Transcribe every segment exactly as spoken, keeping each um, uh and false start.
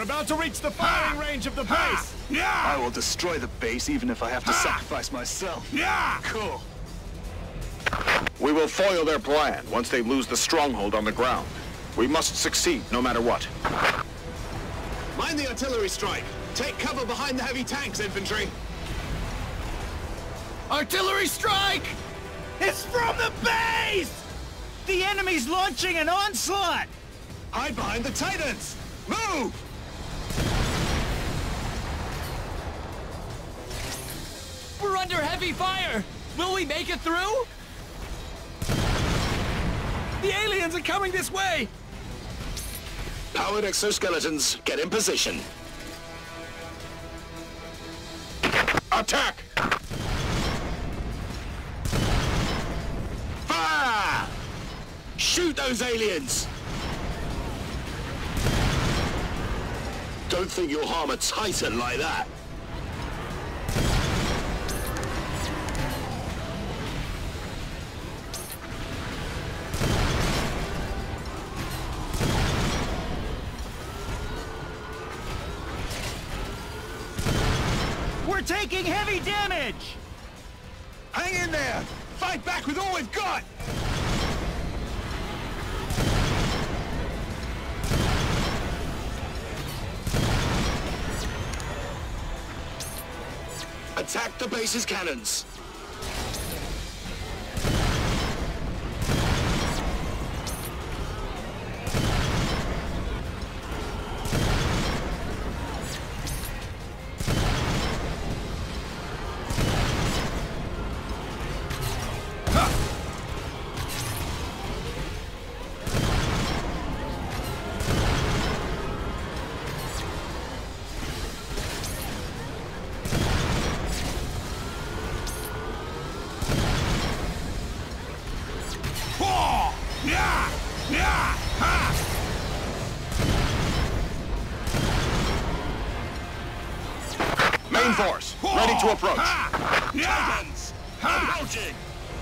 about to reach the firing ha! range of the ha! base. Yeah! I will destroy the base even if I have to ha! sacrifice myself. Yeah! Cool. We will foil their plan once they lose the stronghold on the ground. We must succeed no matter what. Mind the artillery strike. Take cover behind the heavy tanks, infantry. Artillery strike! It's from the base! The enemy's launching an onslaught! Hide behind the Titans! Move! We're under heavy fire! Will we make it through? The aliens are coming this way! Powered exoskeletons, get in position. Attack! Fire! Shoot those aliens! Don't think you'll harm a Titan like that. We're taking heavy damage! Hang in there! Fight back with all we've got! Attack the base's cannons! Main force, ready to approach. Titans, approaching.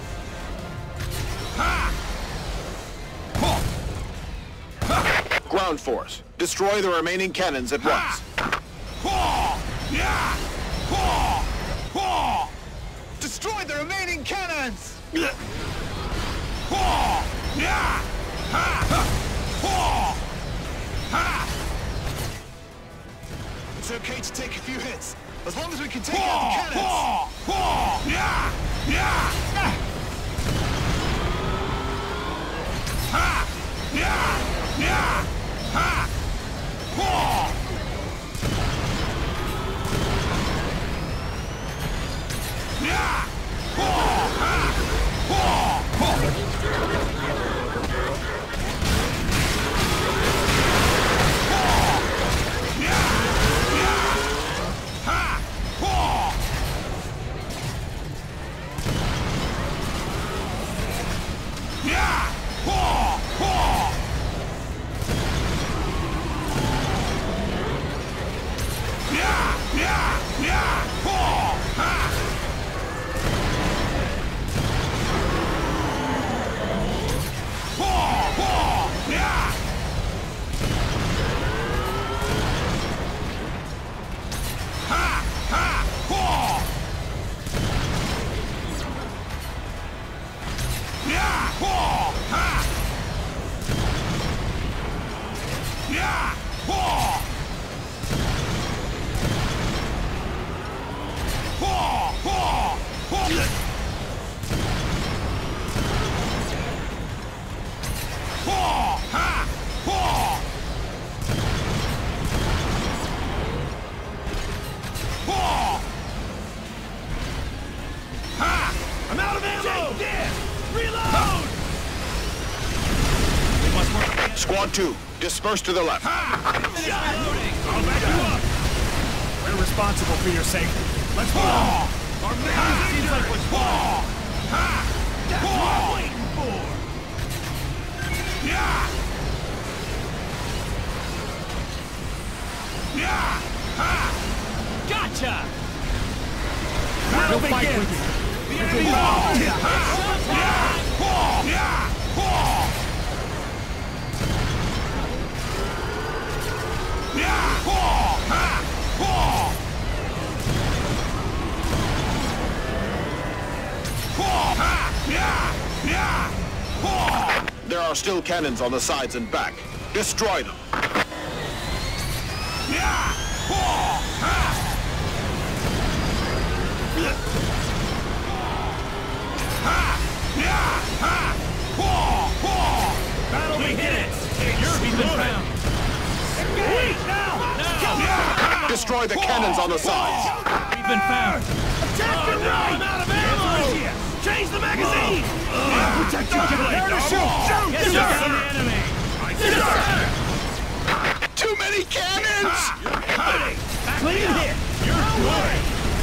Ground force, destroy the remaining cannons at once. Destroy the remaining cannons! It's okay to take a few hits, as long as we can take out the cannons! I'm out of ammo! Take this! Reload! Squad two, disperse to the left. I'll back you up! We're responsible for your safety. Let's move on! Our man seems like we're spoiled! That's what I'm waiting for! Yeah! Yeah! Gotcha! Battle begins! The enemy wall! Yeah! Yeah! Yeah! Yeah! There are still cannons on the sides and back. Destroy them. Battle begins! You're been found! Engage now! Now! Destroy the cannons on the sides. We've been found! Attack your right! I'm out of ammo! Change the magazine! Protect your Prepare to shoot! Shoot! Yes, sir! The enemy! Yes, sir! Too many cannons! Clean hit! You're good!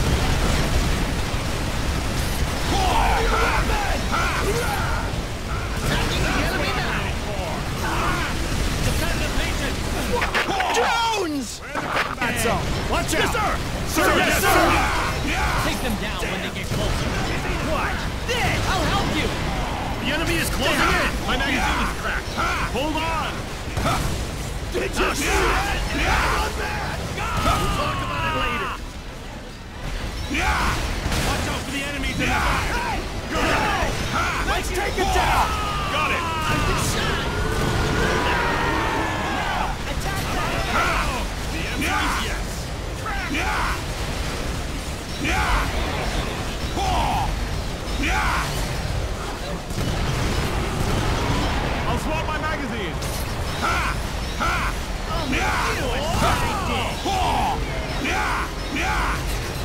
Drones! That's all! Watch out! Yes, sir! Sir, yes, sir! Take them down when they get closer. Watch this! I'll help you! The enemy is closing in! My magazine is cracked! Hold on! Did you see that? We'll talk about it later! Watch out for the enemies in the back! Let's take it down! Got it! Attack that! The enemies, yes! I'll swap my magazine! Ha! Ha! Oh, yeah! You know what I did! Yeah! Yeah!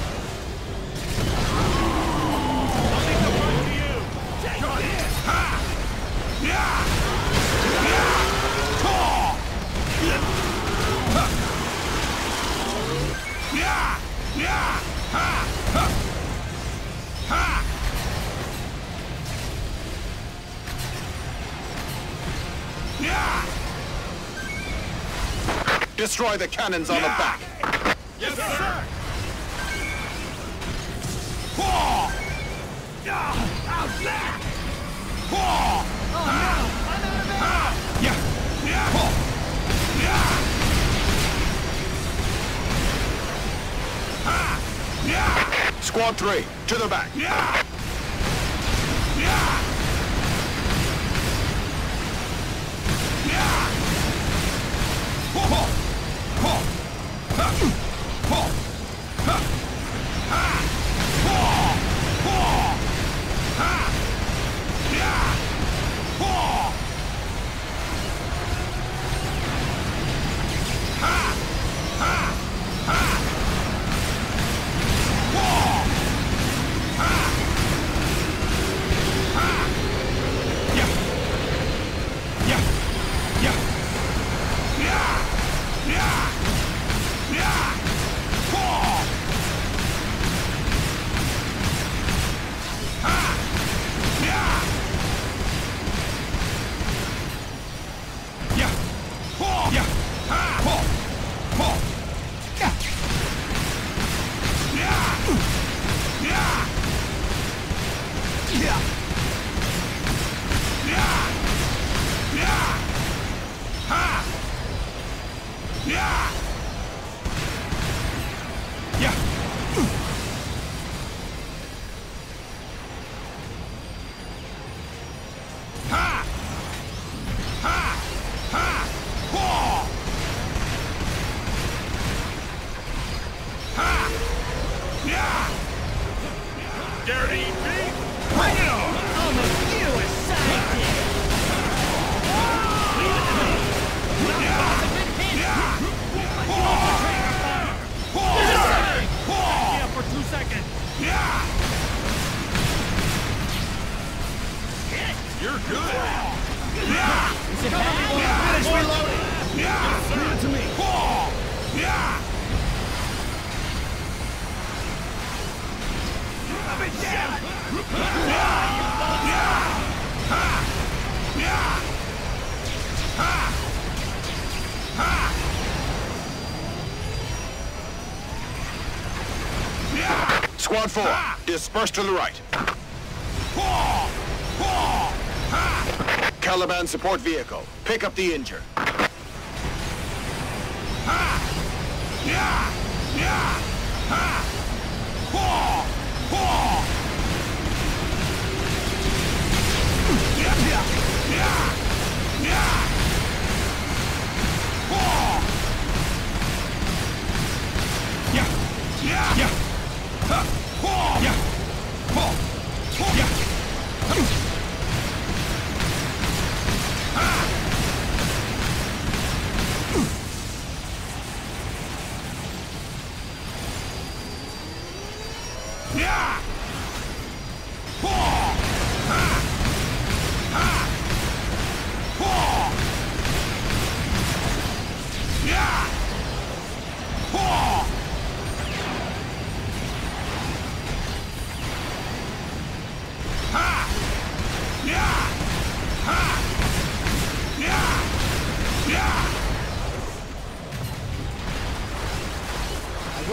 I'll make the run to you! Got it! Ha! Yeah! Yeah! Yeah! Yeah! Ha! Ha! Ha! Yeah! Destroy the cannons on the back. Yes, sir! Whoa! How's that? Whoa! Oh, no! I'm out of ammo! Yeah! Yeah! Yeah! Ha! Yeah! Squad three, to the back. Yeah! Yeah! Yeah! Ho ho! Ho! Ha! Ho! Ha! Ha! Ho! Ho! Ha! Yeah! Ho! Ha! Ha! Ha! Ho! Ha! Ha! Yeah! Yeah! Yeah! Yeah! Yeah! Yeah! Ho! Ha! Yeah! Yeah! Ho! Yeah! Ha! Ho! Ho! Yeah! Yeah! Yeah! Yeah! Yeah! Yeah! Ha! Yeah! Yeah! Ha! Ha! Ha! Ho! Ha! Yeah! Dirty beat! Bring it on! I'll make you a sidekick! Leave it to me! Yeah! I've been hit! Yeah! Ho! Ho! Ho! Yeah, for two seconds! Yeah! You're good! Yeah! Is it bad? Finish reloading! Yeah! Bring it to me! Ho! Yeah! Let me down! Yeah! Yeah! Ha! Yeah! Ha! Ha! Yeah! Squad four, disperse to the right. Ho! Ho! Ha! Caliban support vehicle, pick up the injured. Ha! Yeah! Yeah! Ha! Ho! Ho! Yeah! Yeah!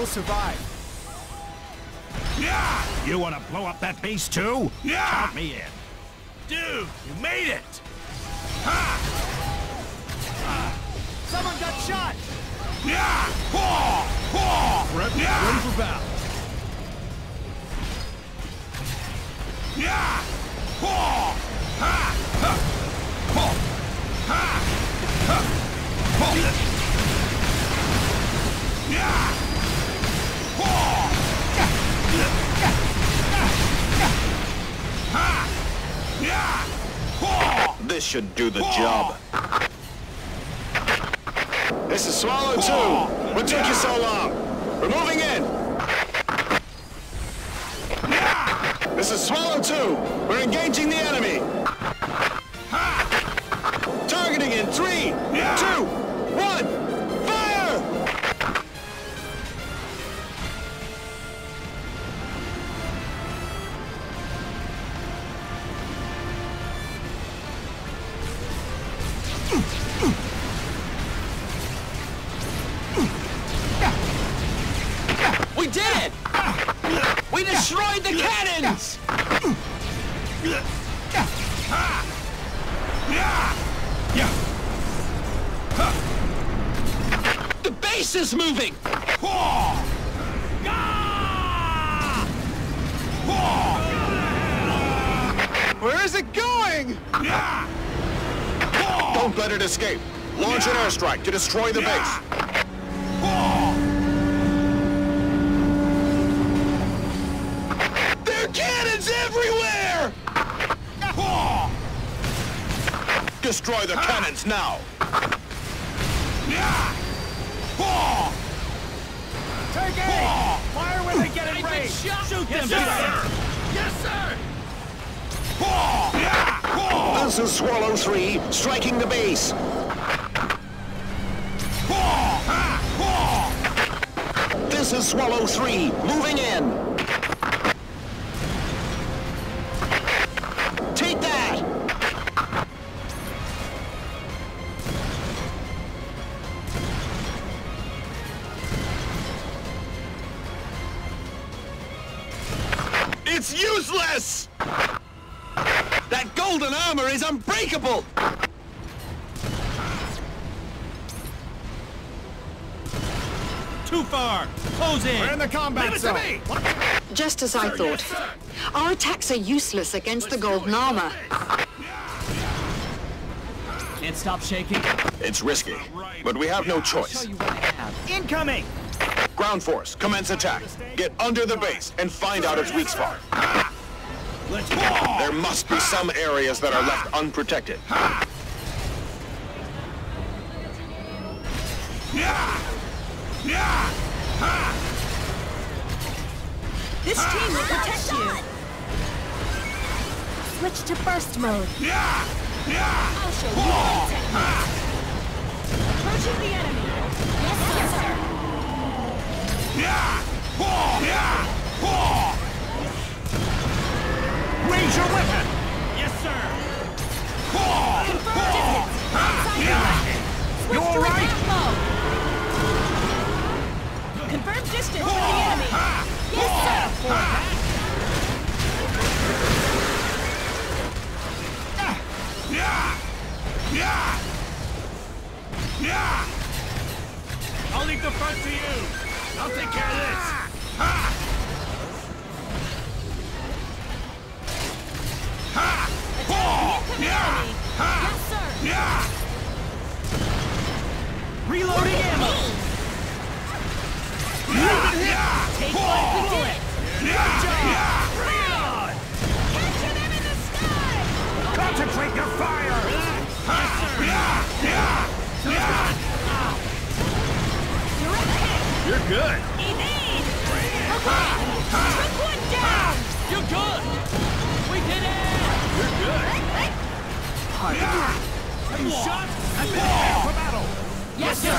We'll survive. Yeah! You want to blow up that base too? Yeah! Count me in. Dude, you made it! Ha! Uh, someone got shot! Yeah! Whoa! Whoa! Ready, yeah! ready for battle. Yeah! Whoa! Ha! Ha! Whoa! Ha! Ha! Whoa! Yeah! Whoa! Ha! Yeah! Whoa! This should do the job. This is Swallow two. What took you so long? We're moving in. This is Swallow two. We're engaging the enemy. Targeting in three, two, one, fire! We did it! We destroyed the cannons! The base is moving! Where is it going? Don't let it escape. Launch an airstrike to destroy the base. There are cannons everywhere! Destroy the cannons now! Take aim! Fire when they get in range! Shoot them! Yes, sir! This is Swallow three, striking the base. This is Swallow three, moving in. Take that! It's useless! That golden armor is unbreakable! Too far! Close in! We're in the combat Leave it zone! to me! Just as I thought. Our attacks are useless against the golden armor. Can't stop shaking. It's risky, but we have no choice. Show you what I have. Incoming! Ground force, commence attack. Get under the base and find out its weak spot. There must be some areas that are left unprotected. This team will protect you. Switch to burst mode. I'll show you my technique. Approaching the enemy. Yes, sir. Raise your weapon! Yes, sir! Confirm distance. Outside your weapon. Switch You to all right? attack mode. Confirm distance from the enemy. Yes, sir. I'll leave the front to you! I'll take care of this! Attack the enemy. Yes, sir. Reloading ammo! Take one. We did it. Good job! Bring it on! Capture them in the sky. Concentrate your fire! Yes, sir! Direct hit. You're good! Evade. Okay. Took one down. You're good! We did it! You're good! Are you shot? I've been prepared for battle! Yes, sir.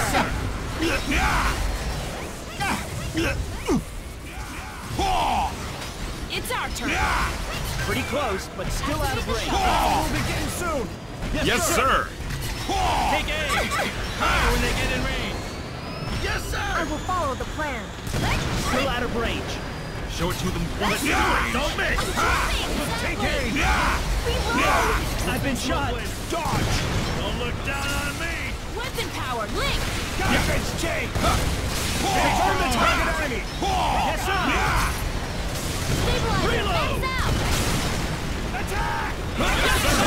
It's our turn. Pretty close, but still out of range. We'll begin soon! Yes, sir! Take aim! Fire when they get in range! Yes, Yes, sir! I will follow the plan. Still out of range. Show it to them. Let's do it! Don't miss! Take aim! Reload! I've been shot! Dodge! Don't look down on me! Weapon power, link! Defense J! Confirm the target enemy! Yes, sir! Stabilizer, Reload! max out! Attack! Yes, sir!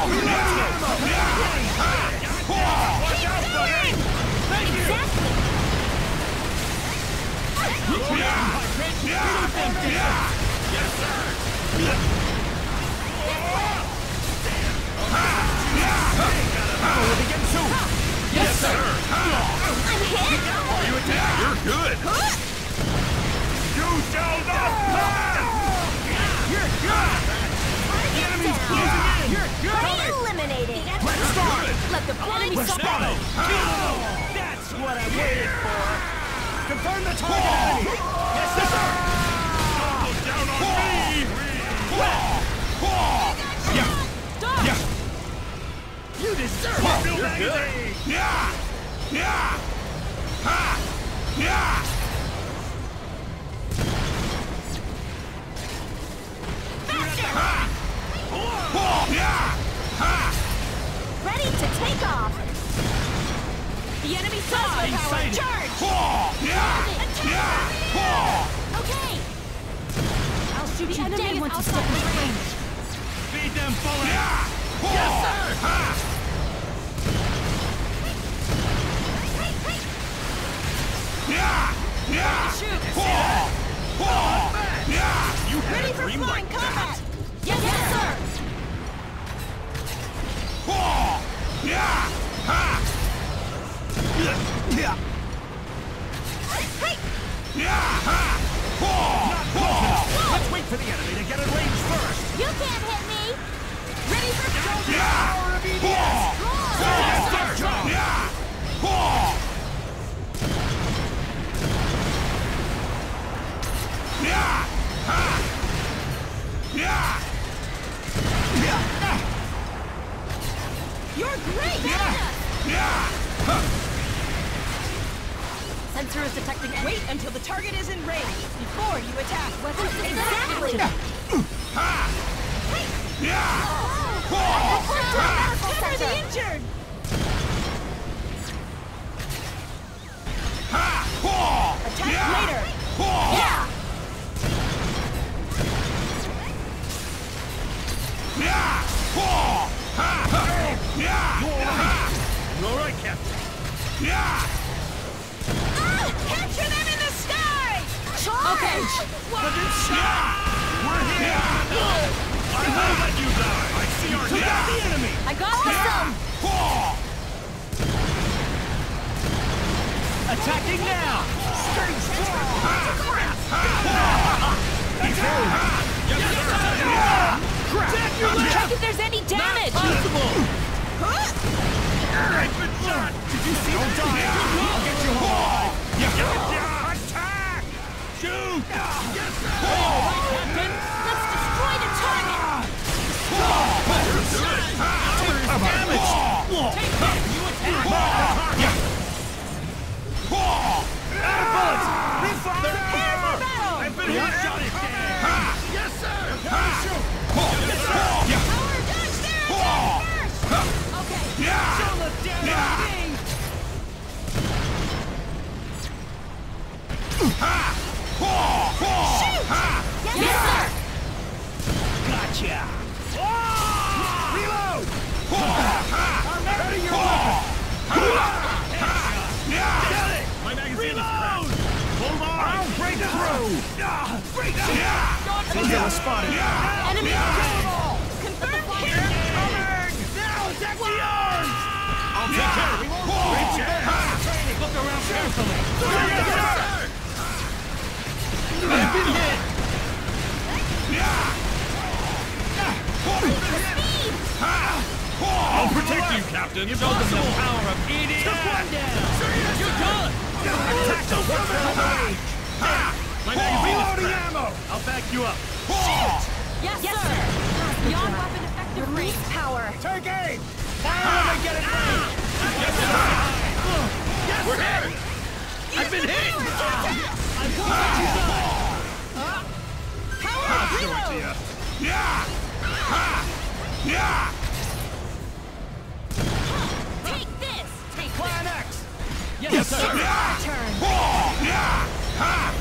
Watch out, buddy! Thank you! Exactly! Yes, sir! We'll begin soon! Yes, sir! I'm hit! Are you attacked? You're good! You shall not pass! You're good! The enemy's closing in! You're good! Eliminated! Let's start! Let the enemy Let's stop! go! That's what I waited for! Confirm the target enemy! Yes, sir! Don't look down on me! Yeah! Dodge! Yeah! You deserve it! You're good! Yeah! Yeah! Ha! Yeah! Faster! Ha! Yeah! Ha! Ready to take off! The enemy plasma power! Sighted. Charge! Yeah! Attack! Yeah! Okay! I'll shoot The you enemy dead is once you outside step in my range! Feed them bullets! Yeah! Yes, sir! Ha! Yeah! Yeah! Shoot! Yeah! You had Ready a for dream flying like combat! that! Yes, yes, sir! Yeah! Ha! Yeah! Yeah! Ha! Not close enough! Let's wait for the enemy to get in range first! You can't hit me! Ready for shoulder! Yeah! Power of E D F! Strong! Yeah! Yeah! Yeah! Ha! Yeah! Yeah! You're great! Yeah! Yeah! Huh. Sensor is detecting. Wait until the target is in range before you attack. Weapon exactly. Ha! Yeah! Cover the injured. Ha! Attack Yeah! later. Yeah. Yeah! Ha! Yeah! You all right, Captain? Yeah! Ah, capture them in the sky. Okay. Yeah! We're here! I won't let you die! I see our Took out the enemy! I got some. Attacking now! Stay strong! Check if there's any damage. I've been shot! Did you see Don't die! I'll get you home! Yeah. Attack! Shoot! Yes, sir! All right, Captain. Let's destroy the target. Take damage! Take hit! You attack! Yeah. Out of bullets! Prepare for battle. I've been hit! Shot it! Yes, sir! Shoot! Yes, sir! Power dodge their attack first. Okay. Yeah! Show the damage thing. Shoot! Yes, sir. Gotcha! Reload! Ready your weapon! Get it! My magazine Reload! Is hold on! I'll break through! Break through! Singular spotted! Enemy killable. Confirm kill. Coming! Now attack the arms! I'll take care of it! Reach it! Look around carefully! Yes, sir! I've been hit! Speed. I'll protect you, Captain! Show them the power of E D F! Took one down! You're done! Attack the weapon! My magazine is cracked. Ammo! I'll back you up! Shoot! Yes, yes sir. sir. Beyond weapon effective range power. Take aim! Fire when they get it range! Yes, sir! Yes, We're hit! I I've been hit! I'm going to die! Power reload! Yeah! Yeah! Take this! Take Plan X! Yes, Yes, sir. sir! My turn! Yeah! Ha!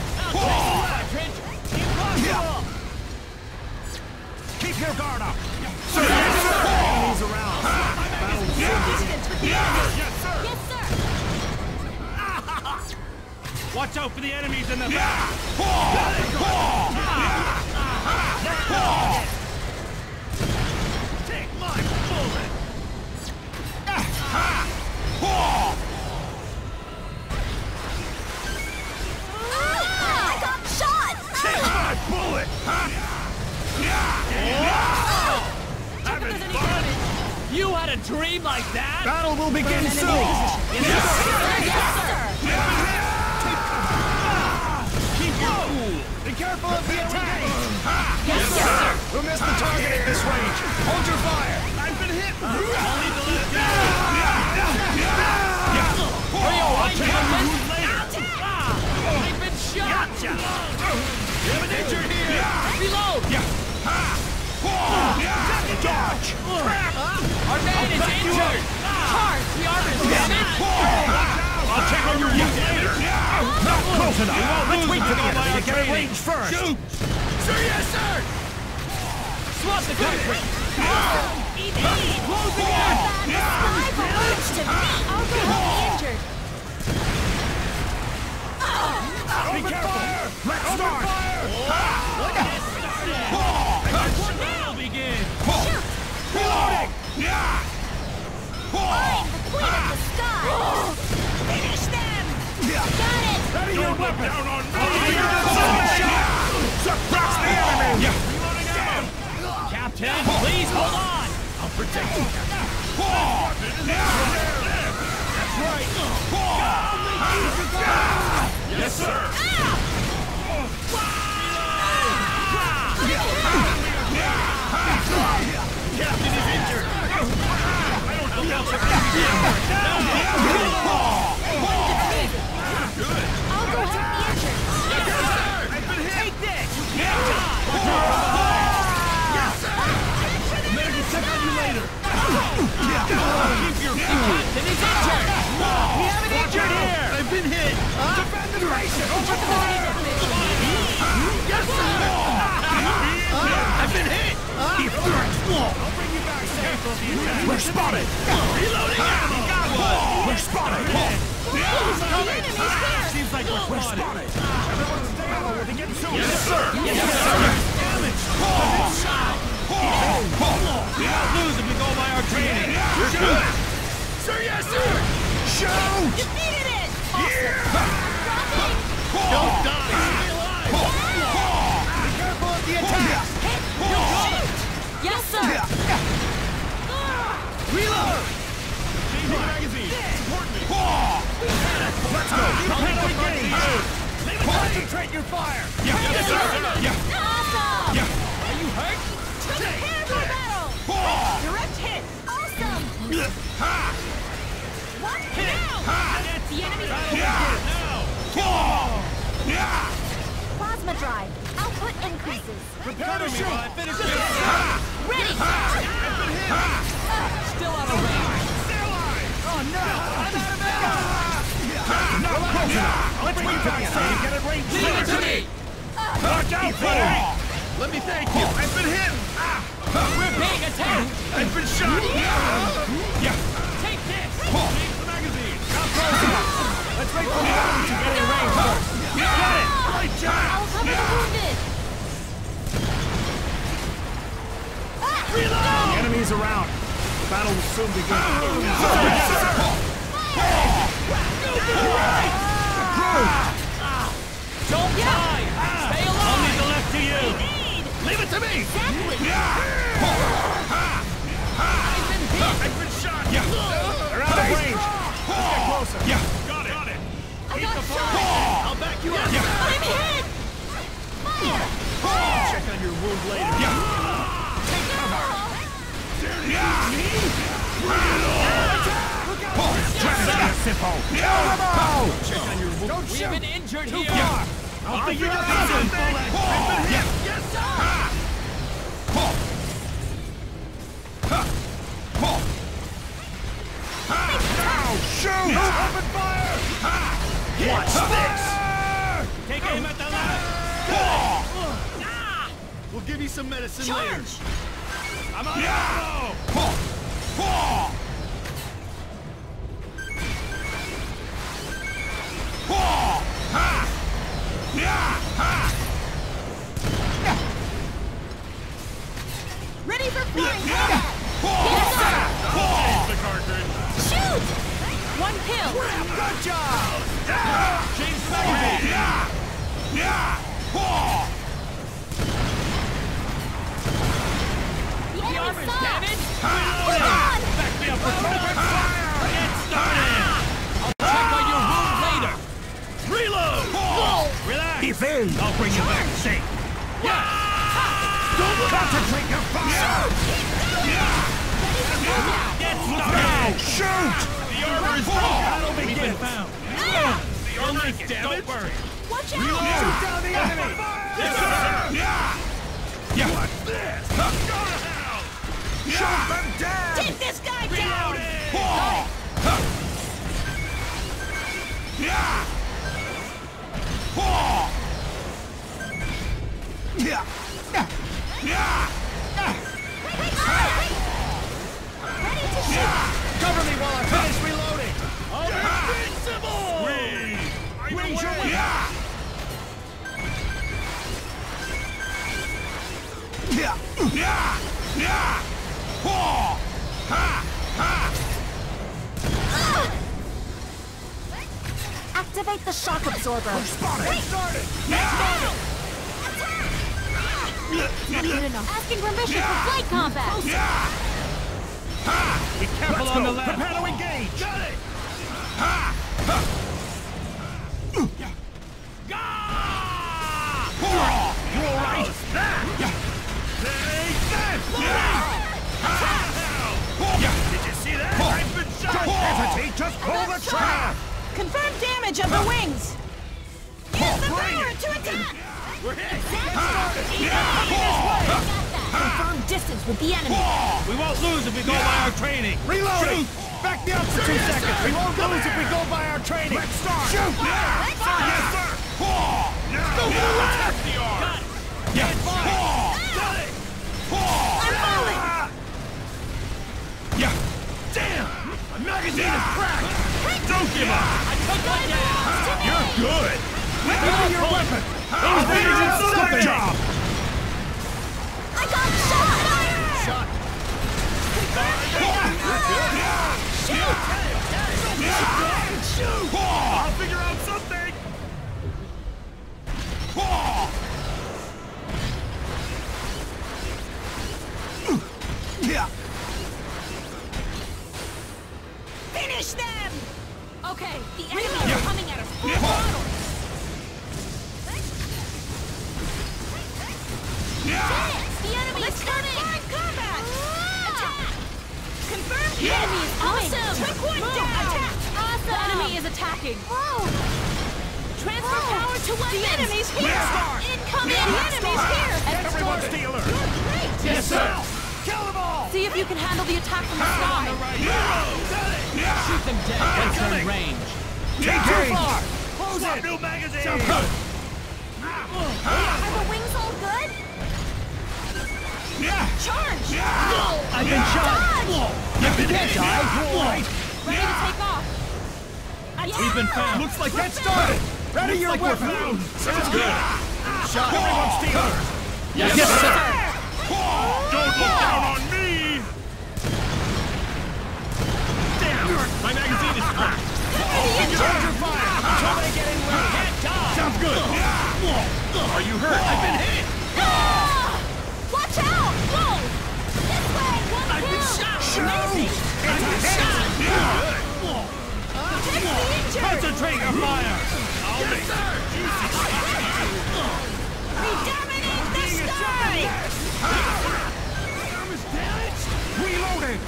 Impossible! Keep your guard up! Sir, yes, sir! Enemies around! Battle Distance with the enemy! Yes, sir! Yes, sir! Watch out for the enemies in the back! Yeah! Take my bullet! Ah, I got shot! Take my bullet! Having fun? You had a dream like that? Battle will begin soon! Yes, sir! Keep your cool! Be careful of the attack! Yes, sir! We'll miss the target at this range! Hold your fire! I've been hit! Are you alright, Captain? Ah, I've been shot! We have an injured here! Reload! Dodge! Our man is injured! Charge! The armor's damaged! I'll check on your wounds later! Not close enough! Let's wait for the Go by enemy our to get a training. range first! Shoot! Sir, yes, sir! Swap the country! E D Close the gap! The sky belongs to me! I'll go help the injured! Be careful! Let's start! Now begin! Shoot! Reloading! I'm the queen of the sky! Finish them! Got it! Ready your weapon! Down on me! Suppress the enemy! Reloading ammo! Captain, please hold on! I'll protect you! That's right! Yes, sir! Captain is injured! I don't know how to Good! I'll go help the injured! Yes, sir! I've been hit! Take this! Yes, sir! Medical check on you later! Keep your cool! Captain is injured! We have an injured here! I've been hit! Defend the nation! Open fire! Yes, sir! I've been hit! Keep throwing slow! I'll bring you back safe of the attack! We're spotted! Reloading ammo! Got one! We're spotted! The enemy's here! Seems like we're We're spotted! spotted! Everyone stay alert! We're getting soon! Yes, sir! Yes, sir! Damage! We won't lose if we go by our training! We're good! Sir, yes, sir! Shoot! Defeated it! Awesome! Dropping! Don't die! Stay alive! Be careful of the attack! Hit! Shoot! Yes, sir! Reload! Change the magazine! Support me! Let's go! Concentrate your fire! Yeah, yes, sir! Yeah! Awesome! Yeah! Are you hurt? Prepare for battle! Direct hit! Awesome! What? Now! The enemy's Now! Plasma drive. Output increases. Prepare to shoot! Finish this! Ready! Still out of range! Stay alive! Oh no! I'm out of ammo! Not close enough! Let's wait for the enemy to get it range Leave it to first! me! Watch out, buddy! Let me thank you! I've been hit! Ah! We're being attacked! I've been shot! Yeah! Take this! Change the magazine! Not close enough! Let's wait for the enemy to get in range first! Got it! Right I'll job! cover the wounded. The enemy's around. The battle will soon begin. Don't die! Stay I'll alive! leave the left to you! Need! Leave it to me! Exactly! I've been shot! Yeah! They're out of range. Let's get closer. Yeah! Got it! Got it! I got shot! I'll back you up! Yeah! I'm hit! Fire! Check on your wound later! Yeah! Sippo. Check on your wound. Check on your wound. Don't shoot! injured Too here. far! I'll figure out something. Yes, yes, sir. Now shoot! Open fire! Watch this! Take aim at the left. We'll give you some medicine later. I'm on ammo. Ready for flying combat! Yes, the cartridge. Shoot! One kill! Good job! Change the magazine. The The enemy armor's sucks! damaged. Hold on! Back me up for open fire. Get started. I'll check on your wound later. Reload. Relax. Defend! I'll bring you back safe. Yeah. Don't concentrate your fire! Get Now started. shoot! The armor is broken. Battle We've been begins. found. Ah! The armor is damaged. Don't worry. Watch out! Shoot down the enemy! Yes, sir. Yeah! What's this? Shoot them down! Take this guy down! Yeah! Ready to shoot! Cover me while I finish reloading! Invincible. Raise your weapon! Yeah! Yeah! Yeah! Activate the shock absorber. Spotted! Started! Not good enough. Asking permission for flight combat. Be careful Let's on go! the left. Prepare to engage! Got it. You alright? Did you see that? I've been shot. Don't hesitate, just pull the trigger! Confirm damage of the wings. Use the power to attack. We're hit. Confirm distance with the enemy. We won't lose if we go by our training. Reloading! Back me up for two seconds! We won't lose if we go by our training! Let's start! Shoot! Let's go. Yes, sir! Now! Go for the left! The arm. Got it! Yes! Got it. I'm falling. Yeah! Damn! My magazine is cracked! Don't give up. I took one down. You're good! Let me your weapon! Good job! I got shot. Shot. Shoot! I'll figure out something. Yeah! Finish them. Okay, The enemy is coming at us full Yeah. throttle. The enemy is coming. Combat. Attack. Confirm the enemy is coming. Awesome. Took one Move. down. Attack. The enemy is attacking. Transfer power to weapons. The enemy's here. Let's start. Incoming. Yeah. The Let's enemy's start. here. Everyone stealer! Great. Yes, sir! Kill them all! See if you can handle the attack from the sky. Shoot them dead. That's in range. Take Too aim! far. Close Swap it! new magazine. Sounds good! Are the wings all good? Yeah! Charge. Yeah! I've been shot. You can't die! All right! Ready to take off. We've been found. Looks like get started! Ready your like we're weapon! found. Sounds good. Shot! Everyone stealer! Yes, Yes, sir. sir. Don't look down on me. Damn. My magazine is hot. Charge your fire! Until they get in range! Can't die. Sounds good! Are you hurt? I've been hit. Ah! Watch out! Whoa! This way! One I've been kill. shot. Amazing! I've been shot. Good. Protect the injured! Concentrate your fire. I'll Yes, make sir! We dominate the sky! Arm is damaged! Reloading!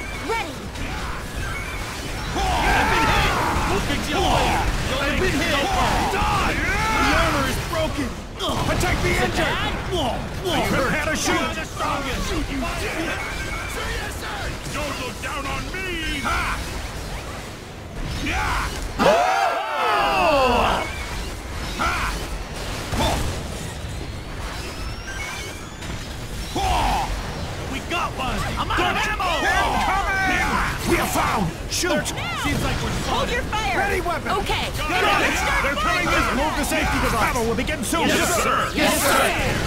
Ready! I've been hit. We'll fix you up later. I've been hit. Protect the injured! Whoa! Whoa! Prepare to shoot! You're the strongest! Shoot, you Sir, yes, sir! Don't look down on me! Ha! Yeah! Oh! Ha! Oh! We got one! I'm out of ammo! Incoming! We are found! Shoot! Seems like we're Hold spotted. your fire! Ready weapon! Okay, Got good. it! Let's start They're coming firing. in! Move the safety device! Battle will begin soon! Yes, sir! Yes, sir!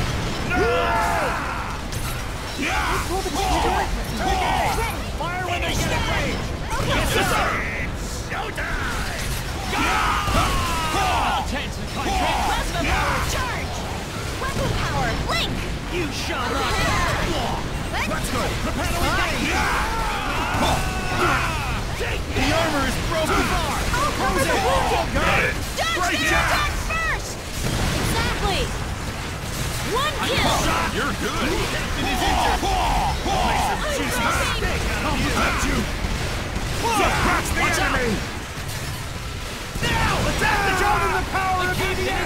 Yeah! Pull the trigger. Fire when they get in range! Yes, sir! Showtime! Tense and concentrate. Plasma power, charge! Weapon power, blink! You shall not. Let's go! Prepare to engage! The armor is broken. I'll cover the wounded! Good! Dodge Great their job! attack first! Exactly! One kill! You're good. Captain is injured. I'll protect you! Suppress the enemy! Now! Attack the drone in the power of E D F!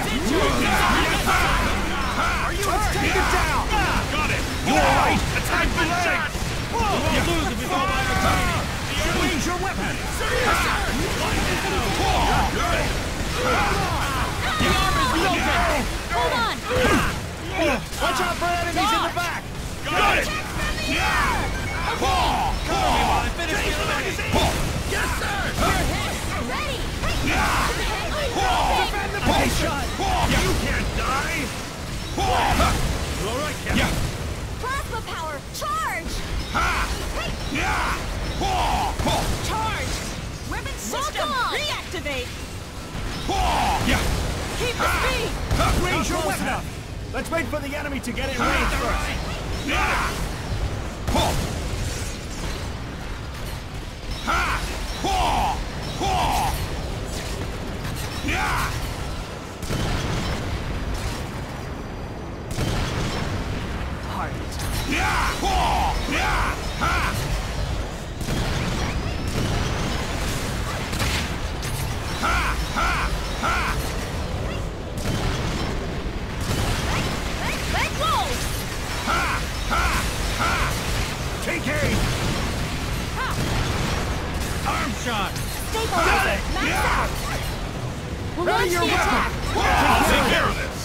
Are you take it down! Got it. You all right? Attack the leg. We won't lose if we fall by the training. Raise your weapon! Yes, sir. You're good. The armor's broken! Hold on! Watch out for enemies in the back! Got it. Attack from the air! Cover me while I finish the elimination. Yes, sir. Ready! Defend the patient! You can't die. All right, Captain. Plasma power, charge! Yeah! Charge! Weapon system, reactivate! Yeah! Keep the speed! Raise your weapon up! Let's wait for the enemy to get in range first! Yeah! Ha! Yeah! Heart. Yeah! Yeah! Ha! Ha! Ha! Ha! Let, let go! Ha! Ha! Ha! Take aim! Arm shot. Stabilizer, max Yeah. out! We'll Ready launch your the weapon! attack! I'll take care of this.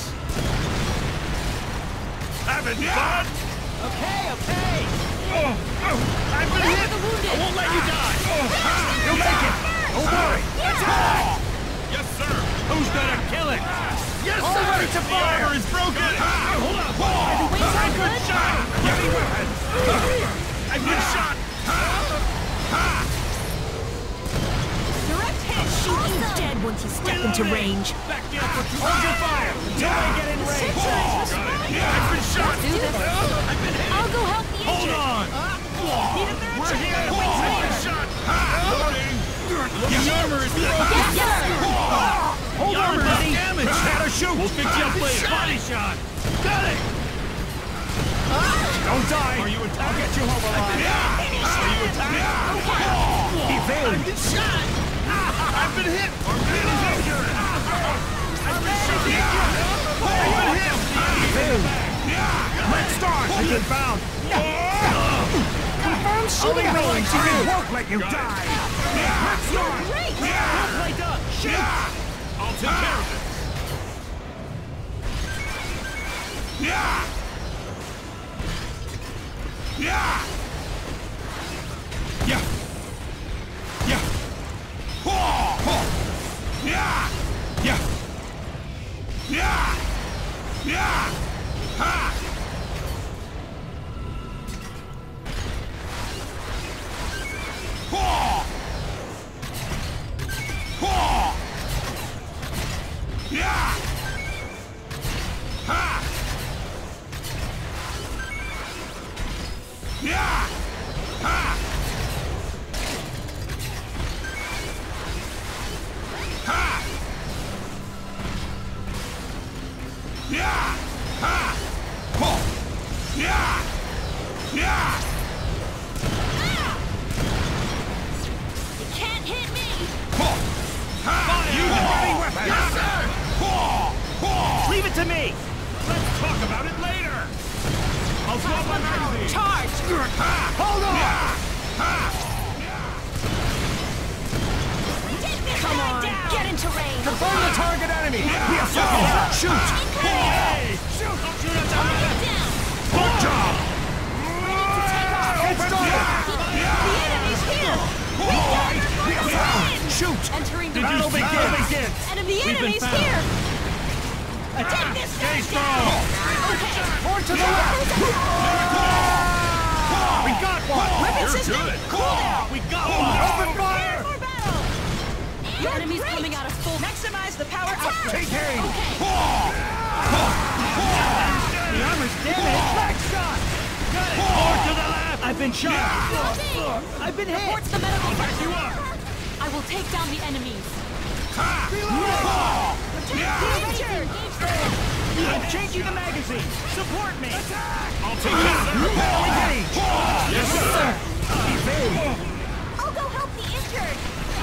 Having Yeah. fun? Okay, okay! I've been Cover hit. the wounded! I won't let you die. You'll make it! Don't worry! Yeah. Yes, sir. Who's gonna kill it? Yes, All sir. ready to The fire. armor is broken. Hold on. The wings are Good good? shot. Heavy weapon! I've been shot. Direct hit! Shoot you dead once you step into Reloading. range. Back the upper Hold your fire until they get in range! Sentry is responding! I've been shot. Do this. I've been hit. I'll go help the Hold injured. on. Need a third We're check. here. The wings I've there. been shot. Loading. The armor is broken. Yes, sir! Hold The on, armor buddy! is damaged. Prepare to shoot! We'll fix you up later. Body shot. Got it. Don't die! Are you attacked? I'll get you home alive! Are you attacked? He failed! I've been shot. I've been hit. Our man is injured. I've been shot. I've been hit. He failed! Red Star has been found! Confirm Only shooting willing range. to you won't let you die! Red Star! Great! Well played up. Shoot. I'll take care of it. Yeah! Yeah! Yeah! Yeah! Yeah! Yeah! Yeah! Yeah! Ha! Yeah! Ha! Yeah! somehow. Charge! Hold on! Come on, get into range. Confirm the target enemy! Be a second! Shoot! Hey! Shoot! Don't shoot at that man! Down. Good job! Head start! The enemy's here! Be a second! Shoot! Entering the Battle ring. begins! And the We've been enemy's found. here! Attack! this Stay guy strong! Okay. More to the left! We got one! Weapon You're system, good. cool down! We got one! Open fire! More battle! The enemy's great. coming out of full. Maximize the power output. Take aim! The armor's damaged! Back shot! Got it! More to the left! I've been shot! I've been hit! Reports the medical I'll back you sector. up! I will take down the enemies. Danger! I'm changing the magazine! Support me! I'll take it, sir! Yes, sir! I'll go help the injured!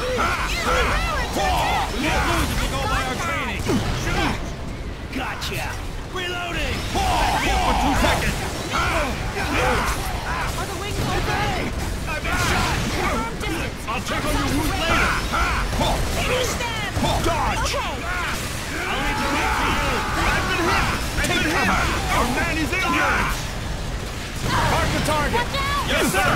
We can't lose if we go by our training! Shoot! Gotcha! Reloading! Back me up for two seconds! Are the wings open? I've been shot! Firm distance. I'll check on your wound later! Finish them! Dodge! Okay. I'll need to wait for you! I've been hit! I've been hit! Our man is injured! Mark the target! What now? Yes, sir!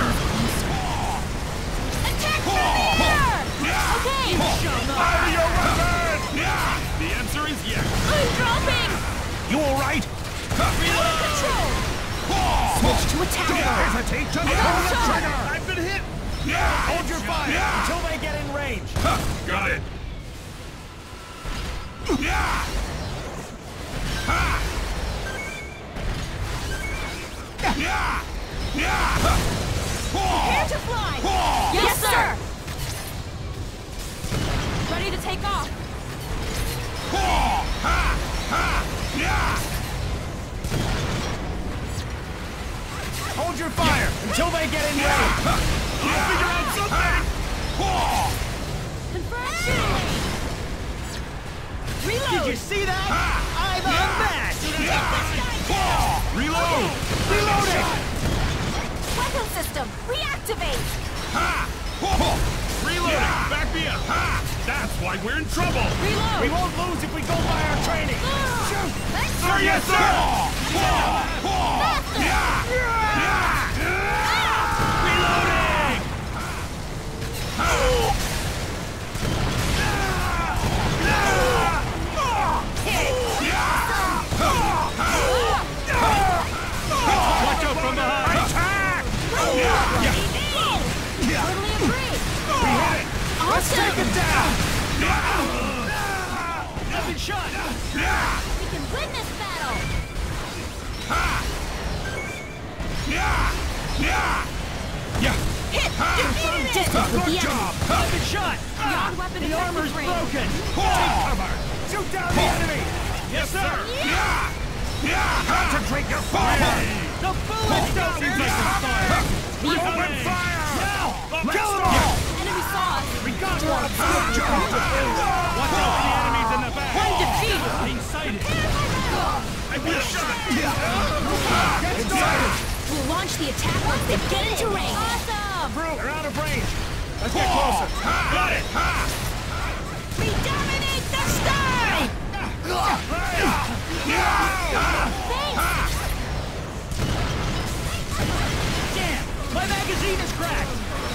Attack from the air! Okay. Fire your weapon! The answer is yes! I'm dropping! You alright? Reload! Control! Switch to attack Don't mode. hesitate! Just pull the shot. trigger! I've been hit! Hold your fire until they get in range! Got it! Prepare to fly! Yes, sir! Ready to take off! Hold your fire until they get in range! I'll figure out something! Confirm shooting! Reload! Did you see that? I'm unmatched! Reload! Reloading! Weapon system, reactivate! Reloading! Back me up! That's why we're in trouble! Reload! We won't lose if we go by our training! Shoot! Sir, yes, sir! Reloading! Watch out from behind! Attack! Totally agree! We hit it! Let's take it down! I've been shot! We can win this battle! Hit! Defeated it! Distance with the Good enemy! job! I've been shot! Beyond weapon The effective armor's range. broken! Take cover! Shoot down the enemy! Yes, sir! Concentrate your fire! The bullets don't seem like some fire! Open fire! Now! Kill them all! Enemy saw us! We got one! Good job! Watch out for the enemies in the back! Undefeated! Being sighted! I've been shot! Get started! We'll launch the attack once they get into range! Awesome! Through! They're out of range! Let's get closer! Got it! We dominate the sky! Damn! My magazine is cracked!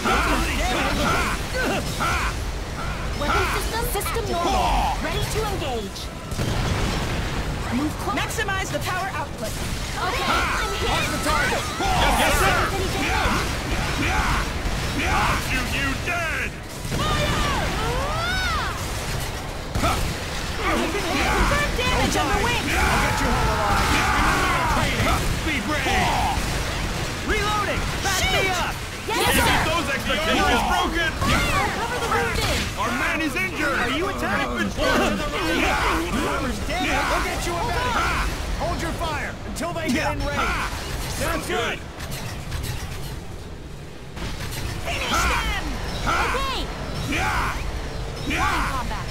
Weapon system, system normal. Ready to engage. Move close. Maximize the power output. Okay, I'm hit. Watch the target! Yes, sir! Ready to hit. I'll shoot you dead! Confirm damage on the wing. I'll get you home alive! Be brave! Reloading! Back me up! Yes, sir. Those expectations broken! I'll cover the wounded. Our man is injured! Are you attacked? The armor's damaged! We'll get you a medic! Hold your fire until they get in range! Sounds good! Finish them. Okay. Flying combat.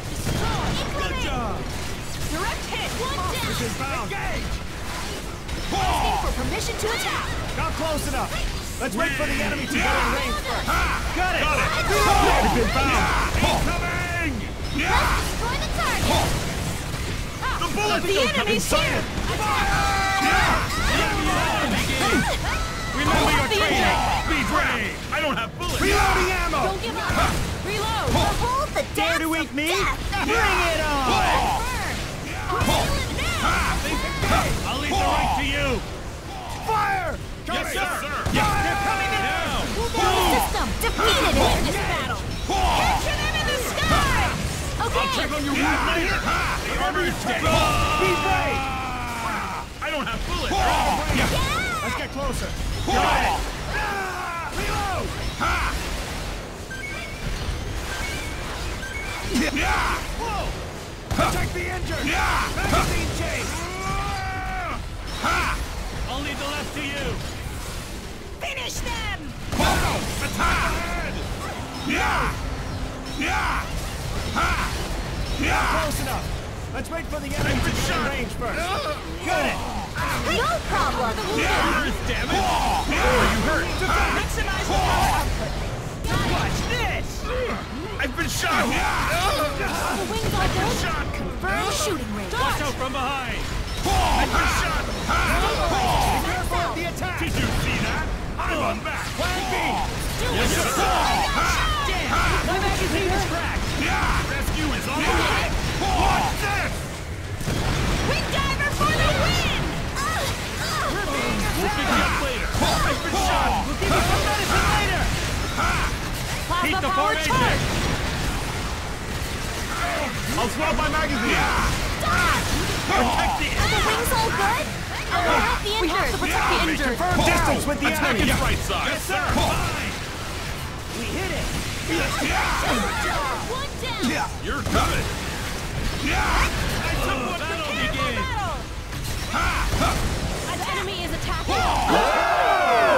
Destroy. Good job! Direct hit. One down. Is bound! Engage! Asking for permission to attack. Not close enough. Let's wait for the enemy to go in range first. Got it! Got it! They've been found. Incoming! Let's destroy the target. The bullets The enemy's here. Remember your training! Be brave! I don't have bullets! Reloading ammo! Don't give up. Reload. Behold the Dare dance to eat of me? death. Bring it on! Burn. Feel it now. I'll leave the right to you! Fire! Yes, sir! They're coming in! Now! System defeated in this battle. Capture them in the sky. I'll Okay. check on your wound later! The armor is dead! Be brave! I don't have bullets! Yeah. Let's get closer. Got it! Reload! Whoa! Protect the injured! Magazine change! I'll leave the left to you! Finish them. Attack ahead! Not close enough. Let's wait for the enemy to get in range first. Got it! No problem. Armor is damaged! Where are you hurt? Maximize the power output. Watch this! I've been shot! The wings are good. Shot! Confirm shooting range. Watch out from behind! I've been shot! Careful of the attack! Did you see that? I'm on back! Plan B! Yes, sir! Damn! My magazine is cracked! Rescue is on the way! Watch this! Wing diver for the win. We'll pick you up later! I've been shot! We'll give you some medicine later! Keep Plasma the power formation! charge. I'll swap my magazine! Protect the Are the wings all good? I will help the injured. We have to protect the injured. Confirm distance with the Attack enemy! his right side! Yes, sir! Fine! We hit it! One down. You're good! The battle begins! Battle. An enemy is attacking.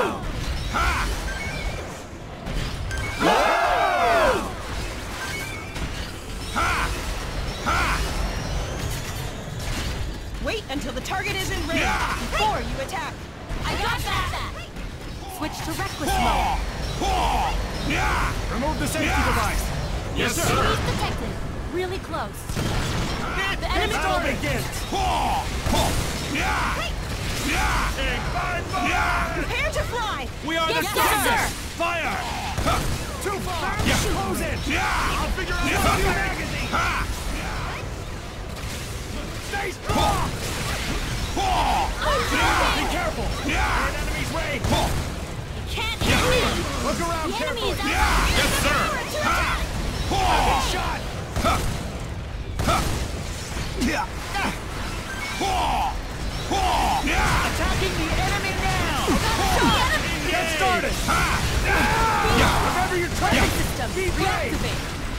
Wait until the target is in range before you attack. I got that. Switch to reckless mode. Remove the safety device! Yes, sir! Enemies detected. Really close. The enemy Battle target. begins! Take five fire! Prepare to fly. We are Yes, the yes, strongest! sir. Fire! Too far! Close in! I'll figure out Load what your to do! magazine! Stay strong! Be careful! You're in enemy's way! Can't hit me. Look around The enemy carefully! is out. Yes, sir! Shot! Attacking the enemy now! Get started! Remember your training! System Be brave! reactivate.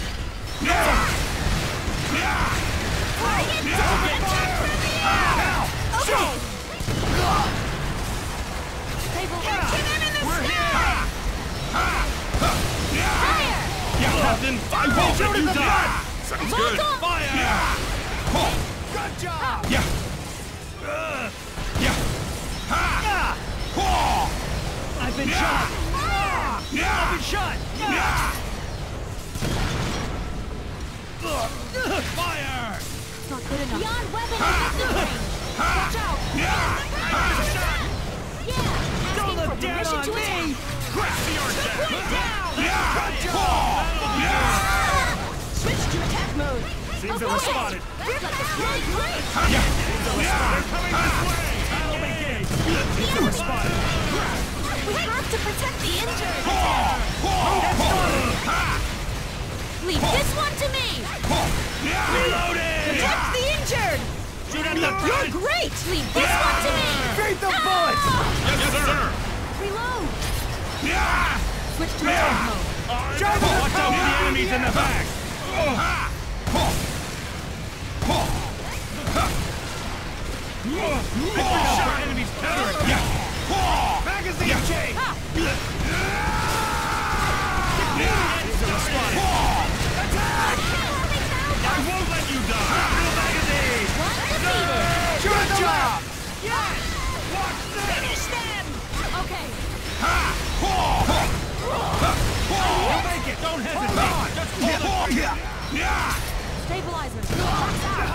Target Now. Okay. They will catch him in the sky. Fire! Captain, I won't let you die! Sounds good! Lock on. Fire! Good job! Yeah! Uh, yeah! Ha! I've been shot! I've been shot! Fire! It's not good enough. Beyond weapon effective range. Watch out. Yeah. Don't Asking for look down permission on to me! attack. Crash your death! One down. Good job! Switch to attack mode. Seems to have spotted. Rip like a great great. They're coming this way! Battle begins! The enemy. Spotted! We have to protect the injured. Leave this one to me. Reloading! Protect the injured. Shoot at the You're front! great. Leave this one to me. Feed the bullets! Yes, sir! Reload. Yeah! Switch to attack mode. Charge the Watch out for the enemies in the back! Shot enemies countering! Yeah! Magazine change! Attack! I won't let you die! One defeated. Good job! Watch You'll make it! Don't hesitate! Just pull the trigger! Stabilizers. Box out.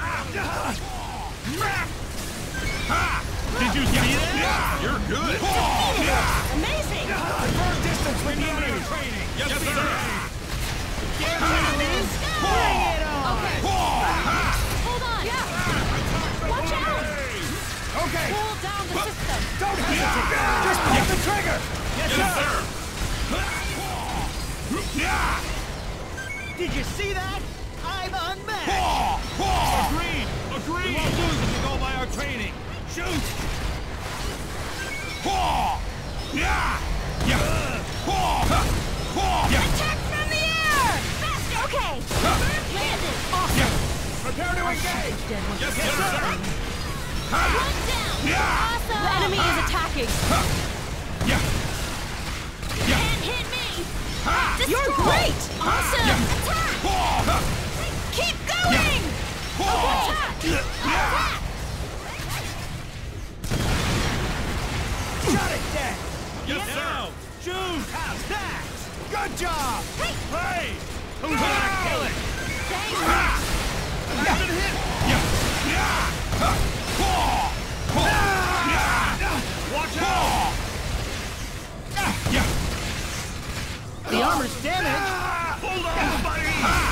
Did you see that? You're good! Amazing. Confirm distance with the enemy. Training! Yes, yes sir! Get enemies. Bring it on. Okay. Hold on. Yeah. Watch out. Okay. Pull down the system. Don't hesitate. Just pull the trigger. Yes, sir! Did you see that? I'm unmatched. Agreed! Agreed! We won't lose if we go by our training! Shoot! Attack from the air. Faster. Okay. Landed. Awesome. Prepare to engage. Yes, yes, sir! One down. Awesome. The enemy is attacking. Can't hit me. You're great. Awesome. Attack. Keep going. Attack. Attack. Shut it down. Yes, sir! Shoot! How's that? Good job. Hey! Who's gonna kill it? Thanks. That's a hit! Watch out! The armor's damaged. Hold on, buddy!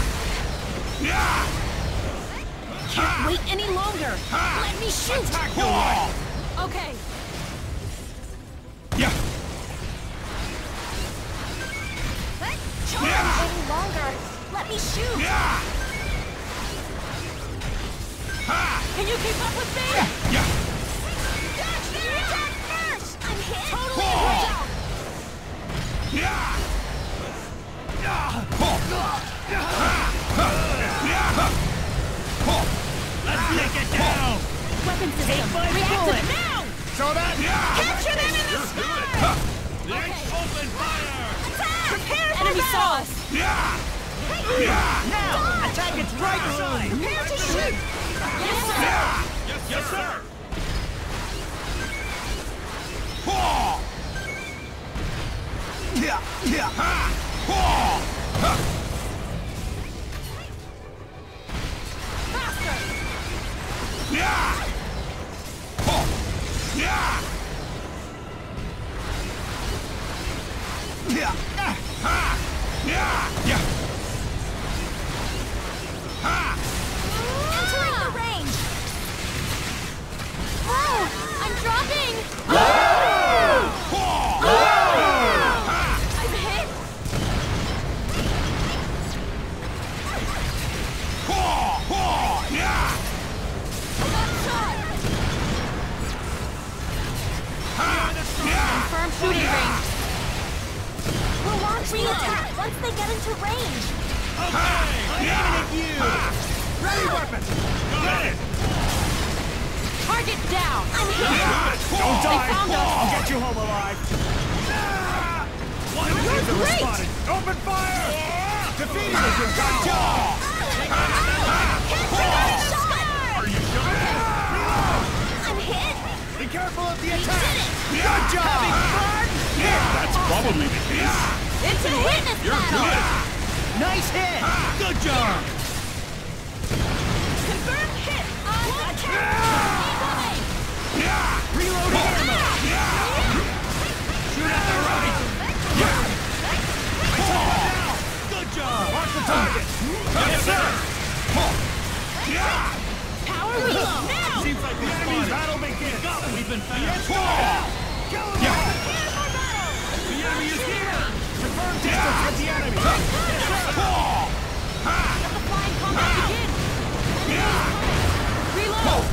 Can't wait any longer. Let me shoot. Attack the wall! Okay. Charge any longer. Let me shoot. Can you keep up with me? Dodge the attack first. I'm hit. Totally watch out. Let's take it down! Weapon system. Reactive now. So that. Capture them in the You're sky. good! Let's open fire! Attack. Prepare for enemy saw us. Now, attack its right side. Prepare to shoot. Yes, sir. Yes, yes, sir! Faster. Entering the range. Oh, I'm dropping. I'm hit. Confirm shooting range. We'll launch the attack once they get into range. Okay! Aiming at you. Ready weapon. Got it! Target down. I'm hit. Don't They die. found us. I'll get you home alive. One You're hit! great. responded. Open fire. Defeated it. Good job. Capture them in the sky. Are you sure? I'm hit. Be careful of the We attack. did it. Good job. That's probably the case. It's a witness You're battle. good! Nice hit. Good job! Confirmed hit. On attack. Incoming. Reloading ammo. Shoot at the right! Good job. Mark the target. Yes, sir! Power reload. Now. Seems like The we're enemy's spotted. battle begins. We've been found. Kill him all. The enemy is here! Confirm distance with the enemy. Let the flying combat begin. Reload.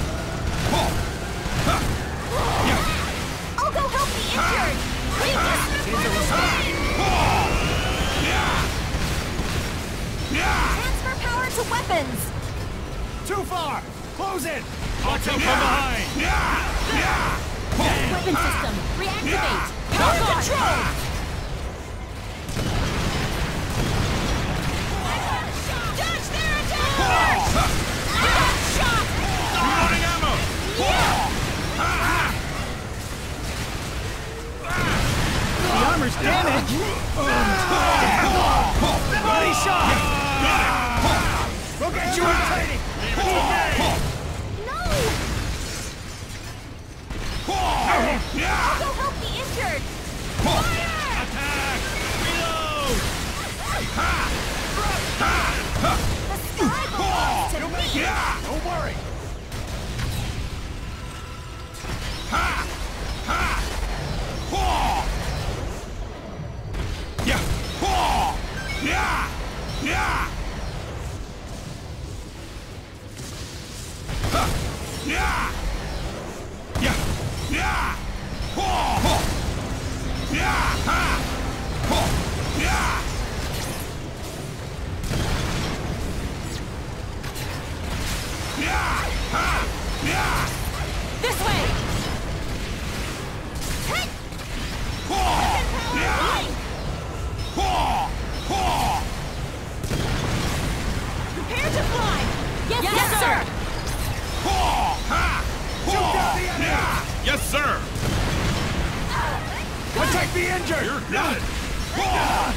I'll go help the injured. Transfer power to weapons. Too far. Close in. I'll take from behind! Weapon system. Reactivate. Power control. Dodge their attack. Shot. Reloading ammo! Body shot! We'll get you in training! No! I'll go help the injured! Fire! Attack! Reload! The sky belongs to me! Don't worry! Yeah! Yeah! Yeah! Yeah! Yeah! Yeah! Yeah! Yeah! Yeah! Yeah! This way! Hey! Weapon power blink! Prepare to fly! Yes, yes, Yes, sir! Shoot down the enemy! Yes, sir! Protect the injured! You're good! Yeah!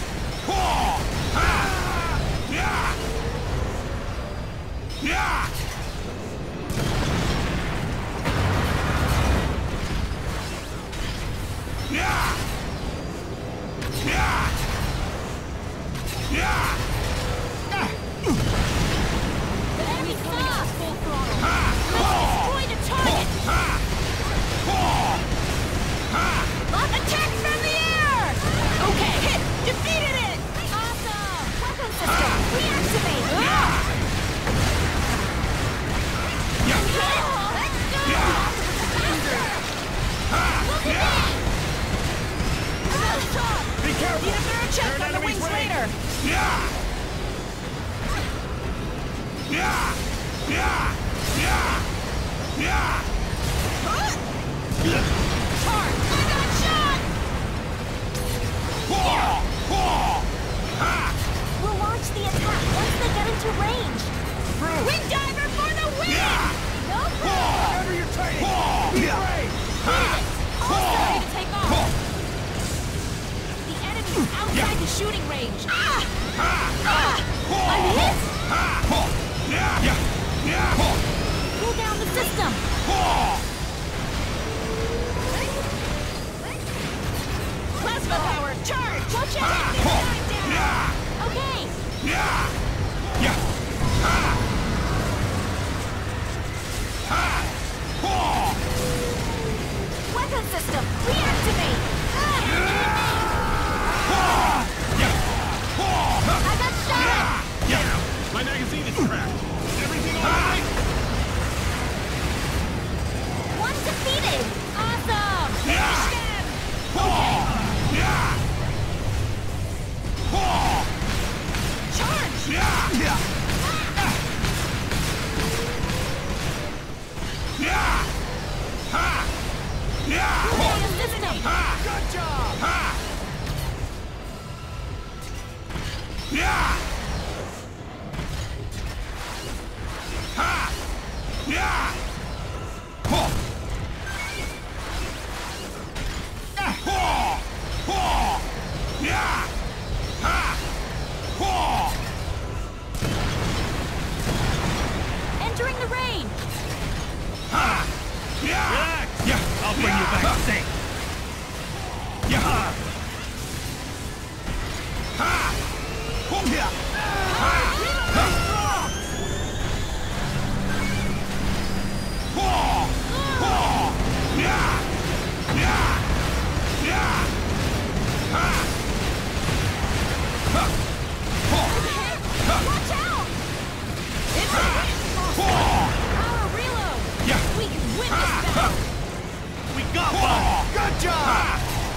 Yeah! Yeah! Yeah! Yeah! The enemy coming at full throttle! Let's destroy the target! Attack from the air! Okay, hit! Defeated it! Awesome! Weapon system, reactivate! Ah! Let's go! Look at me! Another shot! Be careful! Need a third check You're an on the enemy wings frame. later! Yeah! Yeah! Yeah! Yeah! Yeah! Charge! I got shot! We'll launch the attack once they get into range. Wing diver for the win! Yeah. No problem! Whatever you're training! Be brave! All ready to take off. The enemy is outside the shooting range. Ah! Ah! I'm hit! Yeah! Yeah! Yeah! Pull down the system. Plasma power, charge! Watch out! This time down. Yeah! Okay. Yeah! Yeah! Weapon system, reactivate! Ah! I got shot! Yeah! My magazine is cracked! Everything all right? One defeated! Awesome! Yeah. Finish them! Yeah! Charge! Yeah! Yeah! Yeah! Ha! Yeah! Pull the system! Good job! Ha! Yeah! Ha! Yeah! Ho! Ho! Ho! Yeah! Ha! Ho! Entering the range! Ha! Yeah! Relax! Yeah! I'll bring you back safe! Yeah! Ha! Ho! Yeah! Ha! Ha! Ho! Ho! Yeah! Yeah! Yeah! Ha! Ha! Ho! Watch out! It's a Ho! power reload! Yeah! We can win this battle! We got one! Good job!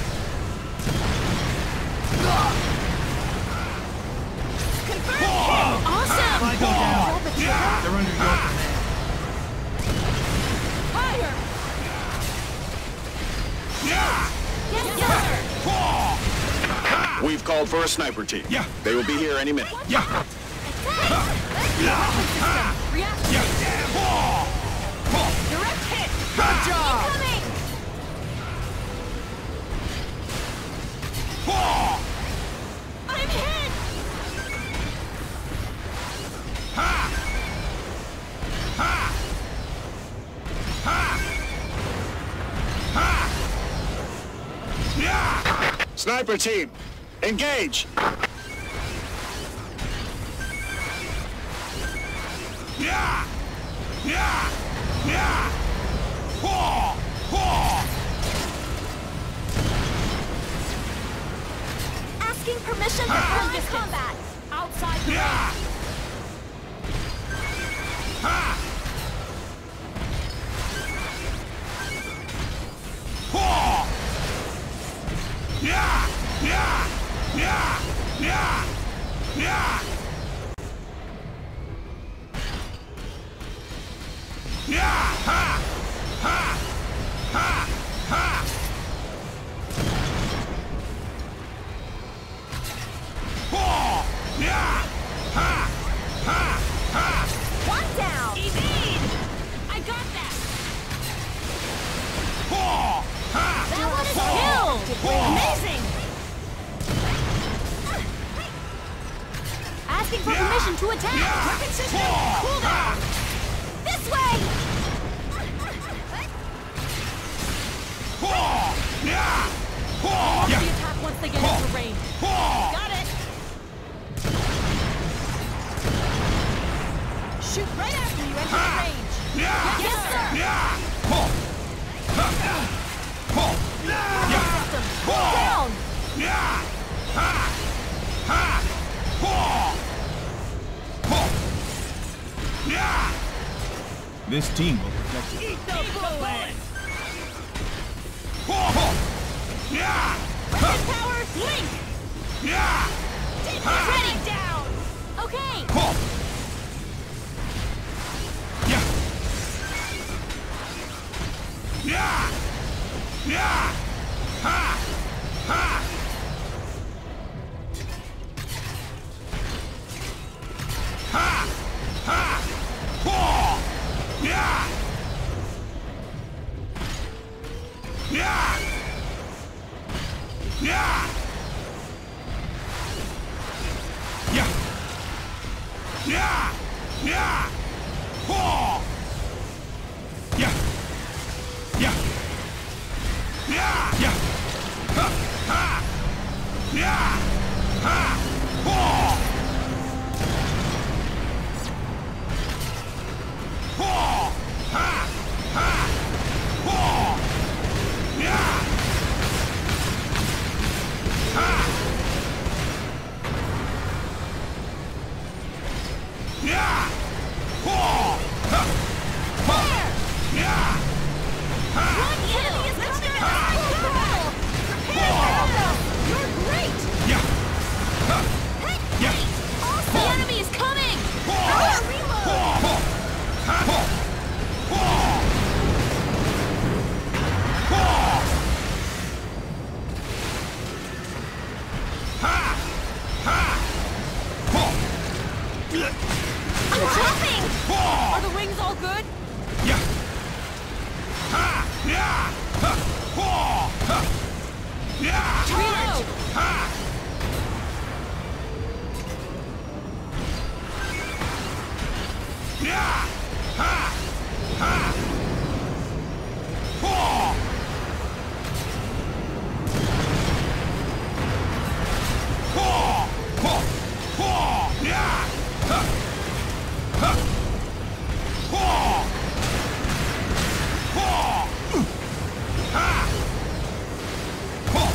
Confirm kill! Awesome! If I go down, Pull the trigger! Yeah! they're under your command. Fire! Yeah! Yes, sir! We've called for a sniper team. Yeah. They will be here any minute. Yeah! React! Yeah! Direct hit! Good job! Incoming! Sniper team, engage! Yeah! Yeah! Yeah! Whoa! Whoa! Asking permission for close combat. Outside the Yeah! range. Ha! Whoa! Yeah! Yeah! Yeah! Yeah! Yeah! Yeah! Ha! Ha! Ha! Ha! Whoa! Yeah! Ha! Ha! Ha! One down. Evade! I got that! Whoa! Ha! That one is Whoa! killed. Whoa! Amazing! Asking for Yeah. permission to attack. Yeah. Weapon system, Whoa! cool down! This way. Whoa! Yeah! Whoa! The attack once they get into range. Whoa! Got it! Shoot right after you enter the range. Yeah! Yes, sir! Yeah! Whoa! Ha! Whoa! Yeah! System, Whoa! Down. Yeah! Ha! Ha! Whoa! Whoa! Yeah! This team will protect you. Eat the bullet! Whoa! Yeah! Weapon power, blink! Yeah! Ha! Ready down! Okay. Whoa! Yeah! Yeah! Yeah! Ha! Ha! Ha! Ha! Whoa! Yeah! Yeah! Yeah! Yeah! Yeah! Yeah! Whoa! Yeah! Yeah! Yeah! Yeah! Ha! Ha! Yeah! Ha! Whoa! Whoa! Ha! Ha! Whoa! Yeah! Ha! Yeah! Whoa! Ha! Ha! Yeah! Ha! One enemy is coming. Ha! Prepare. You're great. Yeah! Ha! Yeah! The enemy is coming. Whoa! Reload. Whoa! Ha! Whoa! Whoa! Whoa! Ha! Ha! Whoa! I'm dropping. Whoa! Are the rings all good? Yeah! Ha! Yeah! Ha! Whoa! Ha! Yeah! Reload! Ha! Yeah! Ha! Ha! Whoa! Whoa! Whoa! Whoa! Yeah! Ha! Ha! Whoa! Whoa! Ha! Whoa!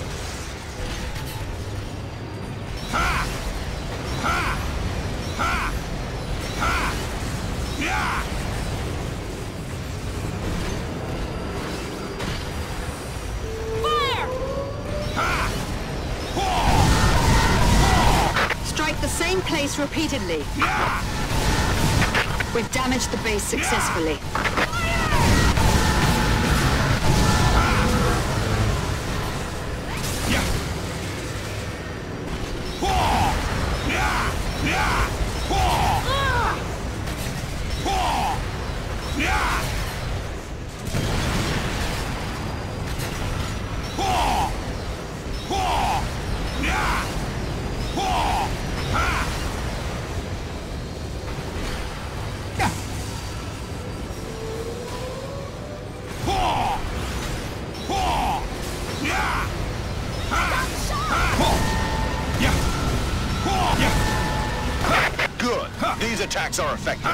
Ha! Ha! Ha! Ha! Yeah! Fire! Ha! Whoa! Strike the same place repeatedly. Yeah! We've damaged the base successfully. Yeah! Whoa! Yeah! Yeah! Whoa! Whoa! Yeah! Whoa! Whoa! Yeah! Whoa! Ha! Yeah! These attacks are effective.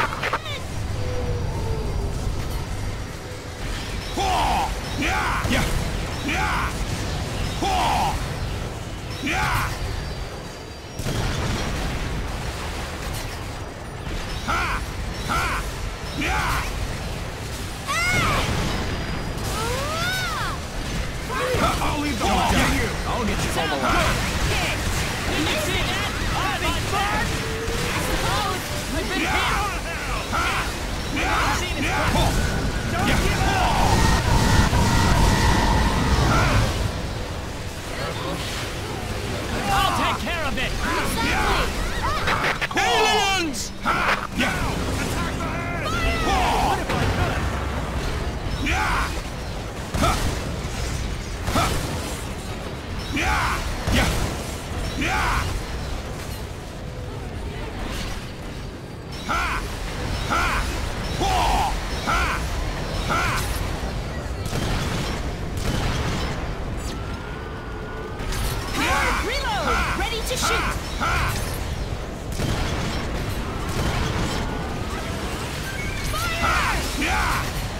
Yeah! Yeah! Yeah! Yeah! Ha! Ha! Yeah! I'll leave the ball to you. I'll get you home alive. Did you see that? I thought fun! I suppose. I've been hit. I've seen it. Don't give up! I'll take care of it! Exactly! Aliens! Yeah! Attack the head! What if I could? Yeah! Yeah! Yeah! Yeah! Ha! Ha! Whoa! Ha! Ha! Powered reload! Ready to shoot! Ha! Fire! Yeah!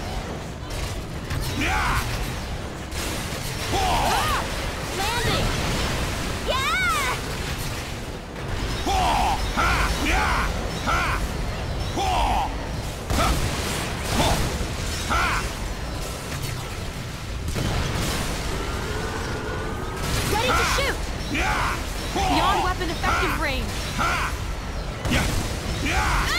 Yeah! Whoa! Landing! Yeah! Whoa! Ha! Yeah! Ha! Whoa! Ha! Whoa! Ha! Ready to shoot! Yeah! Whoa! Beyond weapon effective range. Ha! Yeah! Yeah! Ah!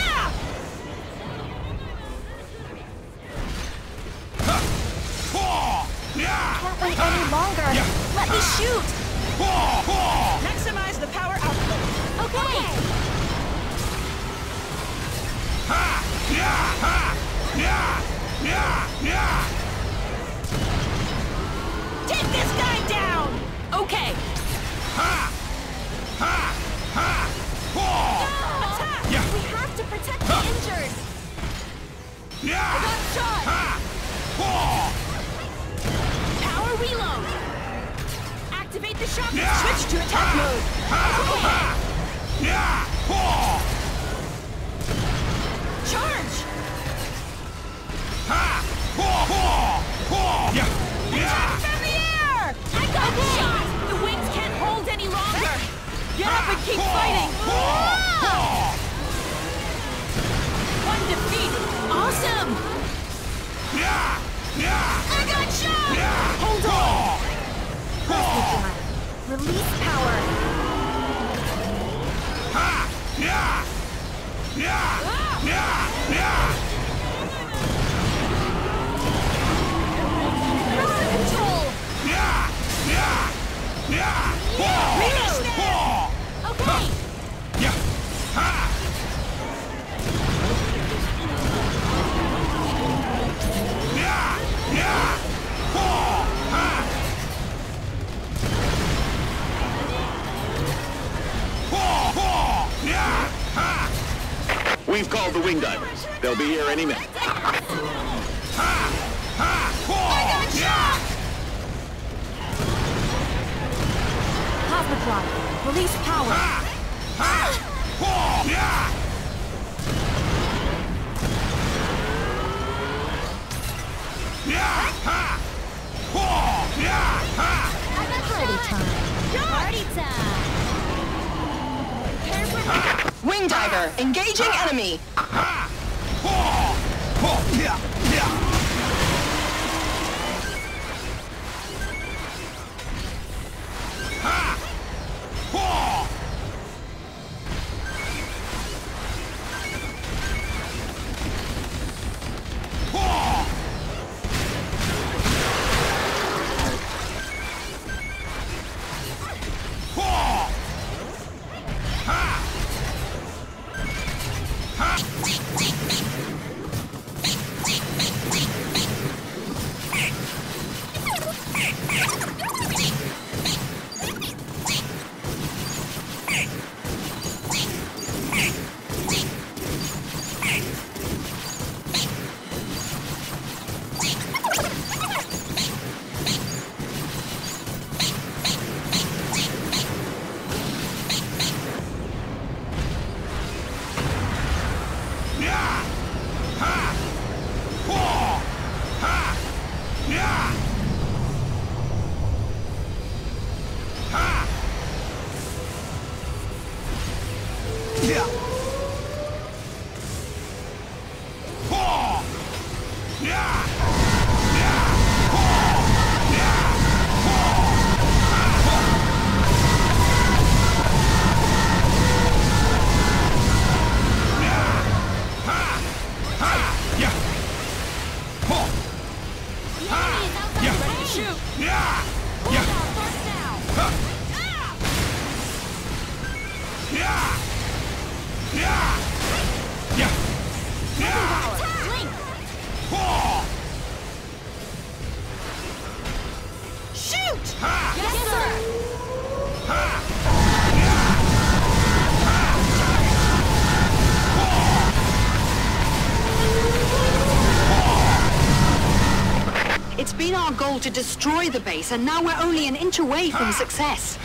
Ha! Whoa! Yeah! Can't wait any longer. Yeah. Let me shoot! Whoa! Whoa! Maximize the power output. Okay! Ha! Yeah! Ha! Yeah! Yeah! Yeah! Take this guy down! Okay! Ha! Ha! Ha! Whoa! Attack! Yeah. We have to protect the injured. Yeah! Got shot! Ha! Whoa! Power reload. Activate the shock. Yeah. Switch to attack Ha! mode. Ha! Ha! Yeah! Whoa! Charge! Ha! Whoa! Whoa! Whoa! Yeah! Yeah! From the air! I got shot! The wings can't hold any longer. Get up and keep fighting. One defeated. Awesome! Yeah! Yeah! I got shot! Yeah! Hold on! Perfect line. Release power. Ha! Yeah! Yeah! Yeah! Yeah! Power control. Yeah! Yeah! Yeah! Whoa! Reload. Whoa! Okay! Yeah! Ha! Yeah! Yeah! Whoa! Ha! Whoa! Whoa! Yeah! Ha! We've called the wing divers. They'll be here any minute. Ha! Ha! Whoa! Yeah! Plasma drive. Release power. Ha! Ha! Whoa! Yeah! Yeah! Ha! Whoa! Yeah! Ha! Party time. Party time! Prepare for Wing diver, engaging enemy. Ha! Whoa! Whoa! Yeah! Yeah! Ha! Whoa! Whoa! Whoa! Ha! Ha! It's been our goal to destroy the base, and now we're only an inch away from success.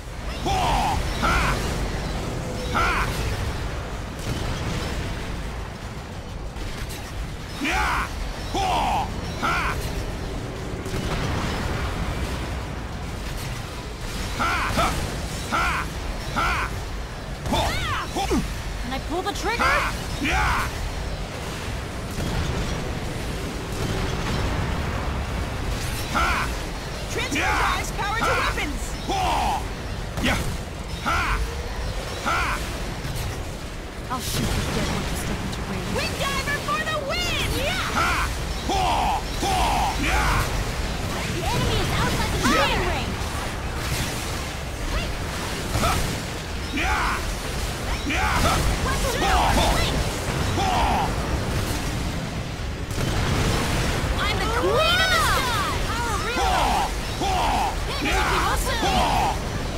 Can I pull the trigger? Transfer drives power to weapons! I'll shoot you dead once you step into range. Wing diver for the win! Yeah! The enemy is outside the shooting range. I'm the queen of the sky! Power reload. Everything awesome!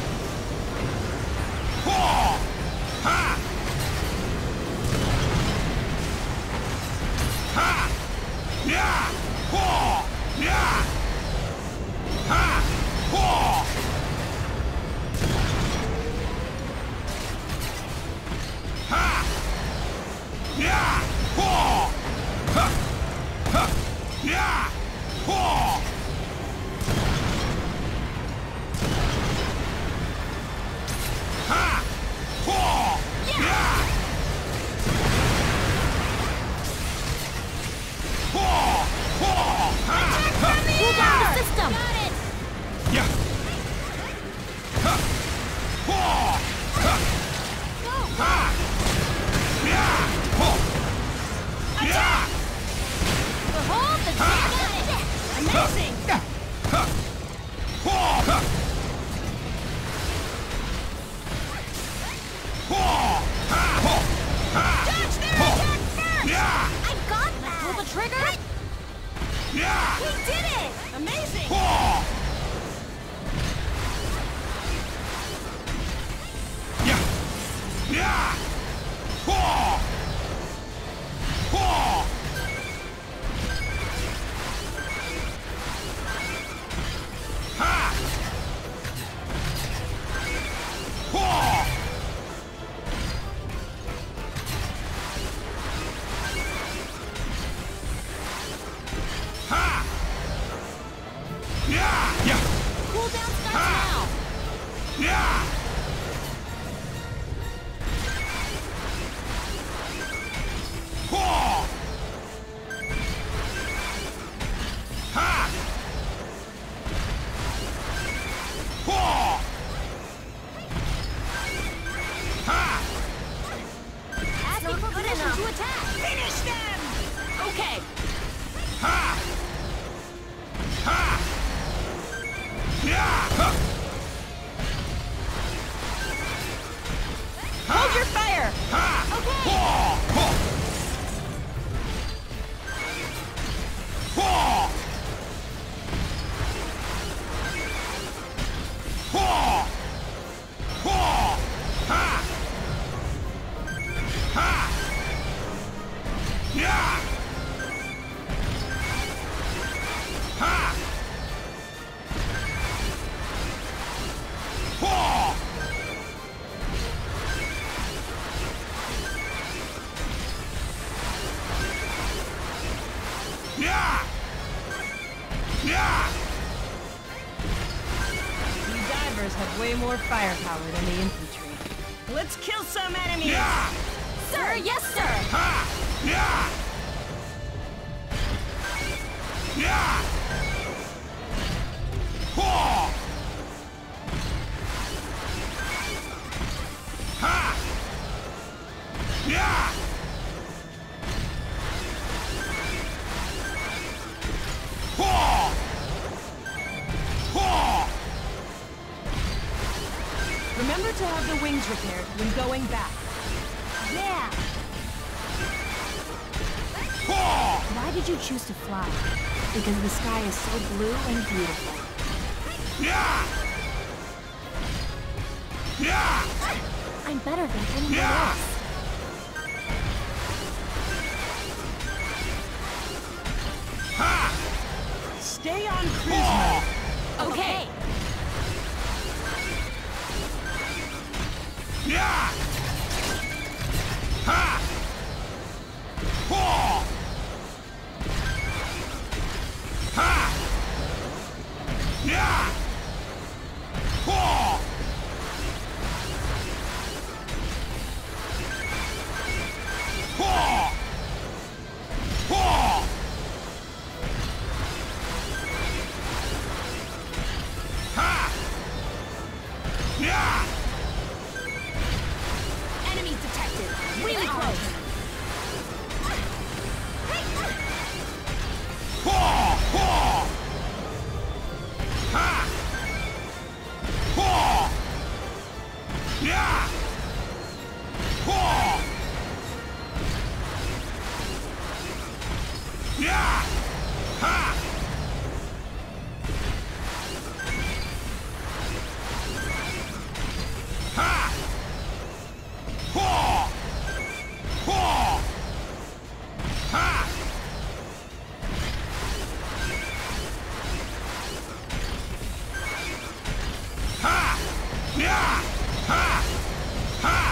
Pull down the system. Got it! Hold the trigger. Amazing! Dodge their attack first! I got that. Pull the trigger. We did it! Amazing! Cool down starts now. Asking for permission to attack. Finish them! Okay. Hold your fire! You divers have way more firepower than the infantry. Let's Let's kill some enemies! Yeah! Sir, yes, sir! Ha! Yeah! Yeah! Whoa! Ha! Yeah! Whoa! Whoa! Remember to have the wings repaired when going back. Yeah! Whoa! Why did you choose to fly? Because the sky is so blue and beautiful. Yeah! Yeah! I'm better than anyone Yeah! else. Ha! Stay on cruise Whoa! mode. Okay. Yeah! Ha! Whoa! Ha! Yeah! Whoa! Whoa! Whoa! Ha! Yeah! Enemies detected. Really close. Whoa! Whoa! Ha! Whoa! Yeah! Whoa! Yeah! Ha! Ha! Whoa! Whoa! Ha! Ha! Yeah! Ha! Ha!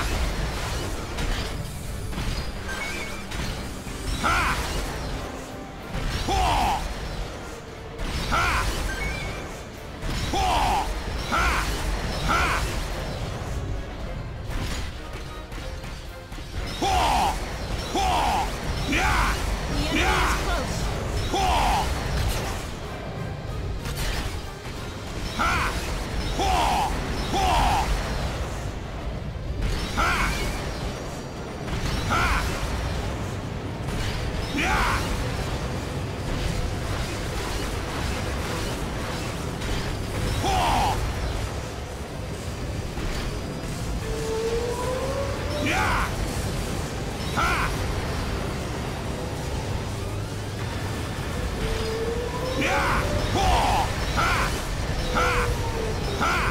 Ha! Whoa! Ha! Whoa! Ha! Ha! Whoa! Whoa! Yeah! The enemy Yeah! is close. Whoa! Ha! Whoa! Whoa! Ha! Ha! Yeah! Whoa! Yeah! Ha! Yeah! Whoa! Ha! Ha! Ha!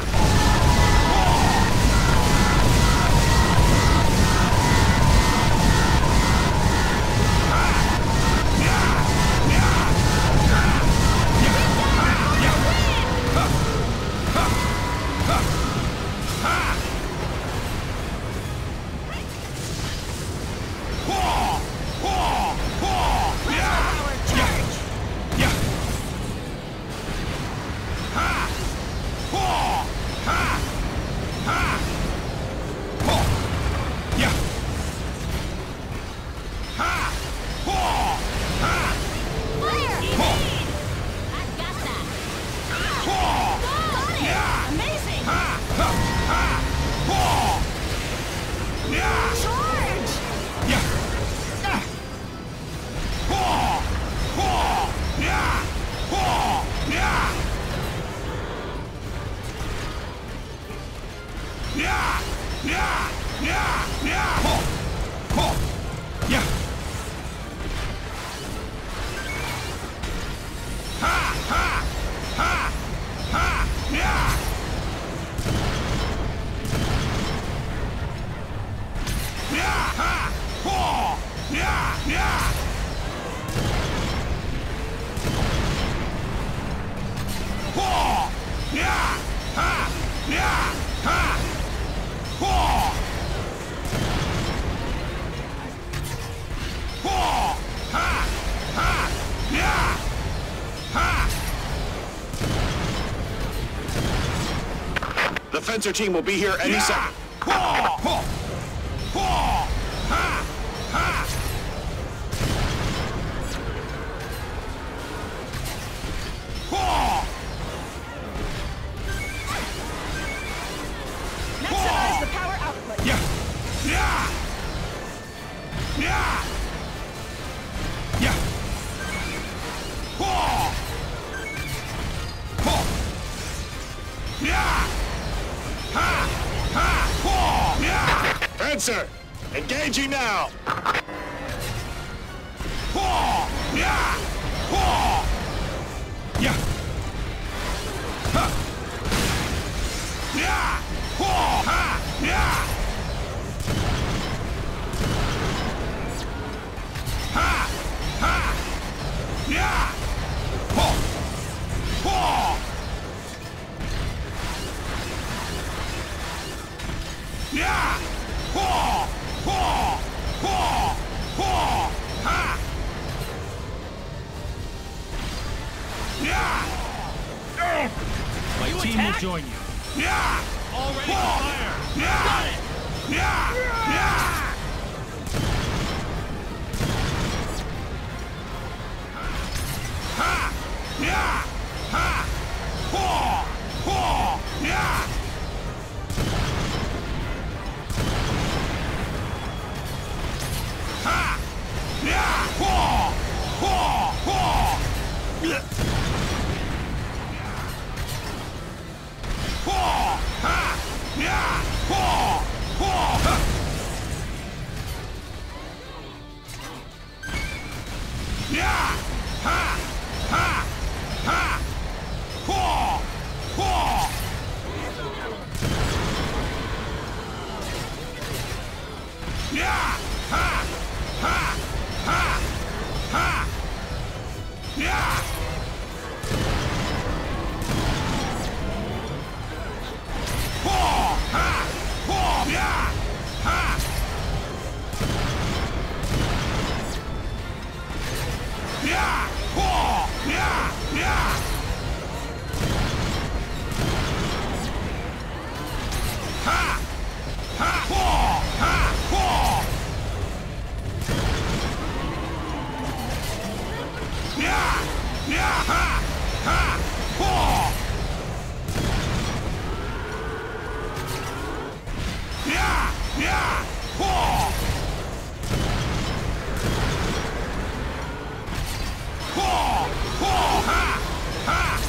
Whoa! Whoa! Whoa! Yeah! Yeah! Ha! Whoa! Ha! Ha! Whoa! Yeah! Ha! Whoa! Ha! Fire! Whoa! I got that. Whoa! Got it! Yeah! Amazing! Ha! Ha! Ha! Whoa! Yeah! Charge! Yeah! Ah! Whoa! Whoa! Yeah! Whoa! Yeah! Yeah! Yeah! Yeah! Yeah! Whoa! Whoa! Yeah! Ha! Ha! Ha! Ha! Yeah! Yeah! Ha! Whoa! Yeah! Yeah! Whoa! Yeah! Ha! Yeah! Ha! Whoa! Whoa! Ha! Ha! Yeah! Ha! The fencer team will be here any Yeah! second. Whoa! Whoa! Answer! Engaging now! Yeah! Yeah! Huh! Yeah! Ha! Yeah! Ha! Ha! Yeah! Ho! Ho! Yeah! Ho! Ho! Ho! Ho! Ha! Yeah! My team will join you. Yeah! All ready for fire. Yeah! Got it. Yeah! Yeah! Ha! Yeah! Ha! Ho! Ho! Yeah! Ha! Yeah! Ho! Ho! Ho! Yeah! Ho! Ha! Yeah! Ho! Ho! Ha! Yeah! Ha! Ha! Ha! Ho! Ho! Yeah! Ha! Ha! Ha! Ha! Yeah! Ho! Ha! Ho! Yeah! Ha! Yeah! Ho! Yeah! Yeah! Ha! Ha! Ho! Ha! Ho! Yeah! Yeah! Ha! Ha! Ho! Yeah! Yeah! Ho! Ho! Ho! Ha! Ha!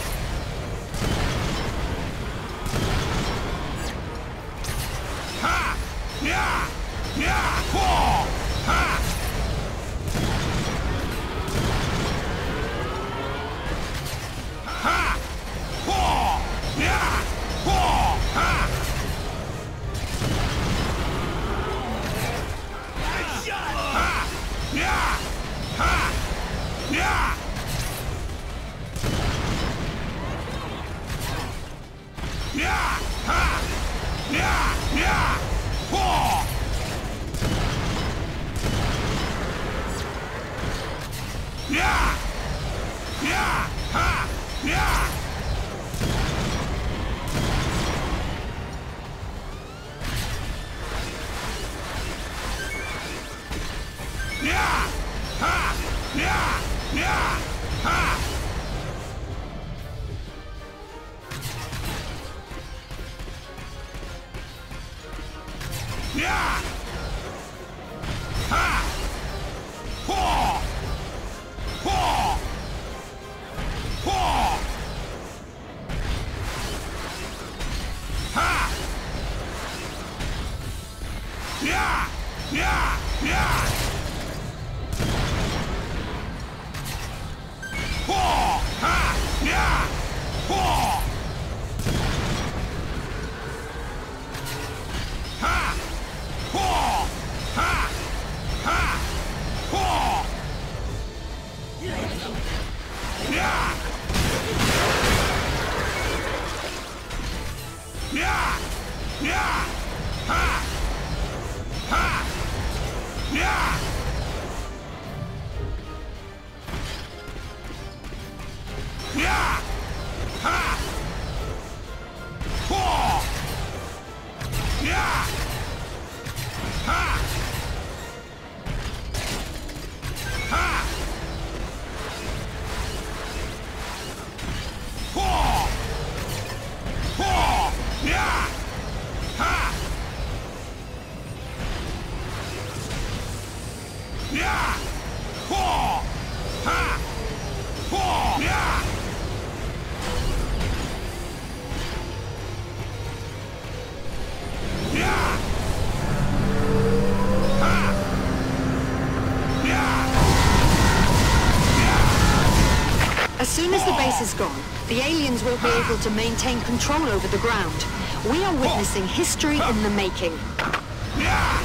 Ha! Yeah! Yeah! Ho! Ha! Ha! Ho! Yeah! Ho! Ha! Ha! Yeah! Ha! Yeah! Yeah! Ha! Yeah! Yeah! Ho! Yeah! Yeah! Ha! Yeah! Yeah! Ha! Yeah! Yeah! Ha! Yeah! Ha! Ho! Ho! Ho! Ha! Yeah! Yeah! Yeah! Ho! Ha! Yeah! Ho! Ha! Ho! Ha! Ha! Ho! Yeah! Yeah! Yeah! Ha! Ha! Yeah! Yeah! Ha! Ho! Yeah! Ha! Ha! Ho! Ho! Yeah! Ha! Yeah! Ho! Ha! Ho! Yeah! Yeah! base is gone, the aliens won't be able to maintain control over the ground. We are witnessing history in the making. Yeah!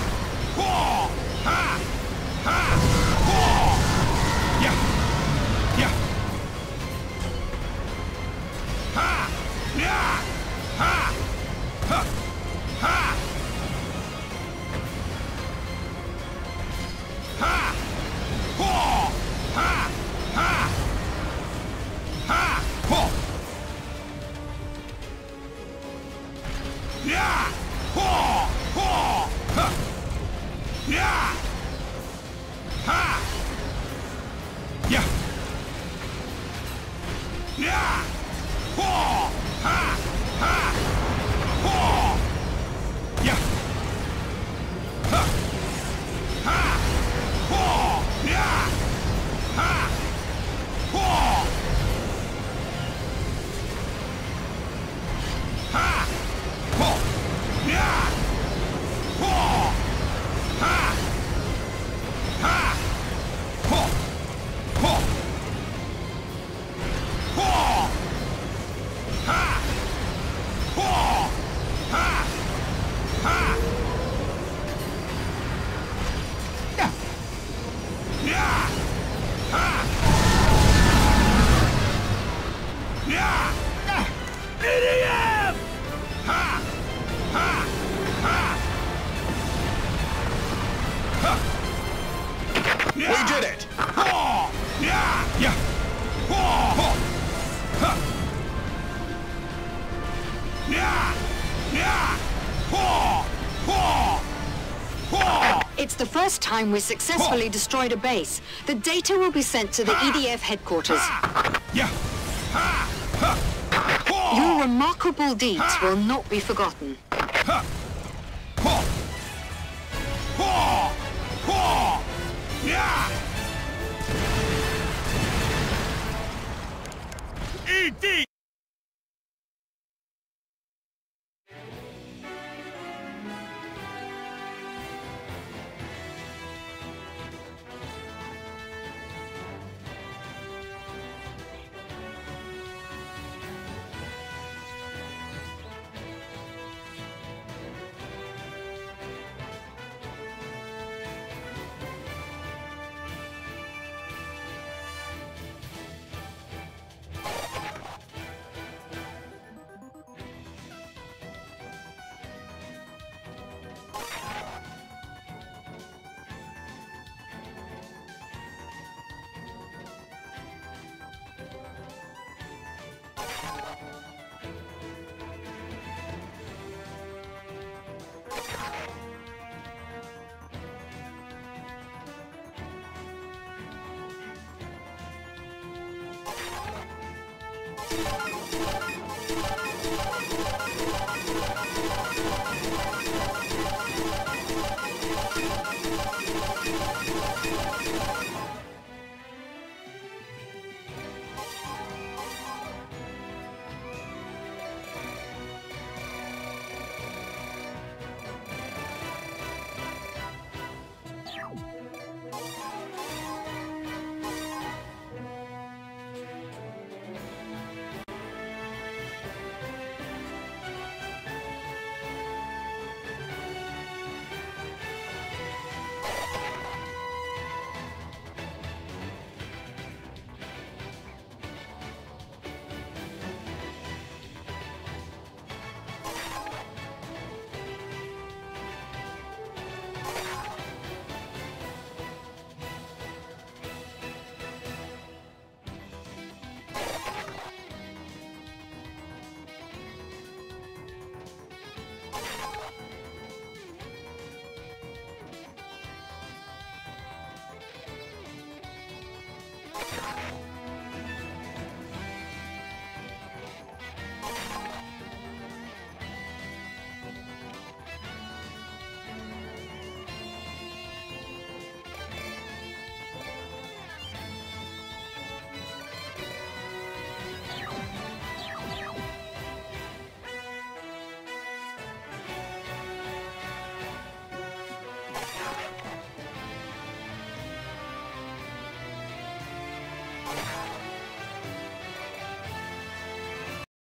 It's the first time we successfully destroyed a base. The data will be sent to the E D F headquarters. Your remarkable deeds will not be forgotten. E D!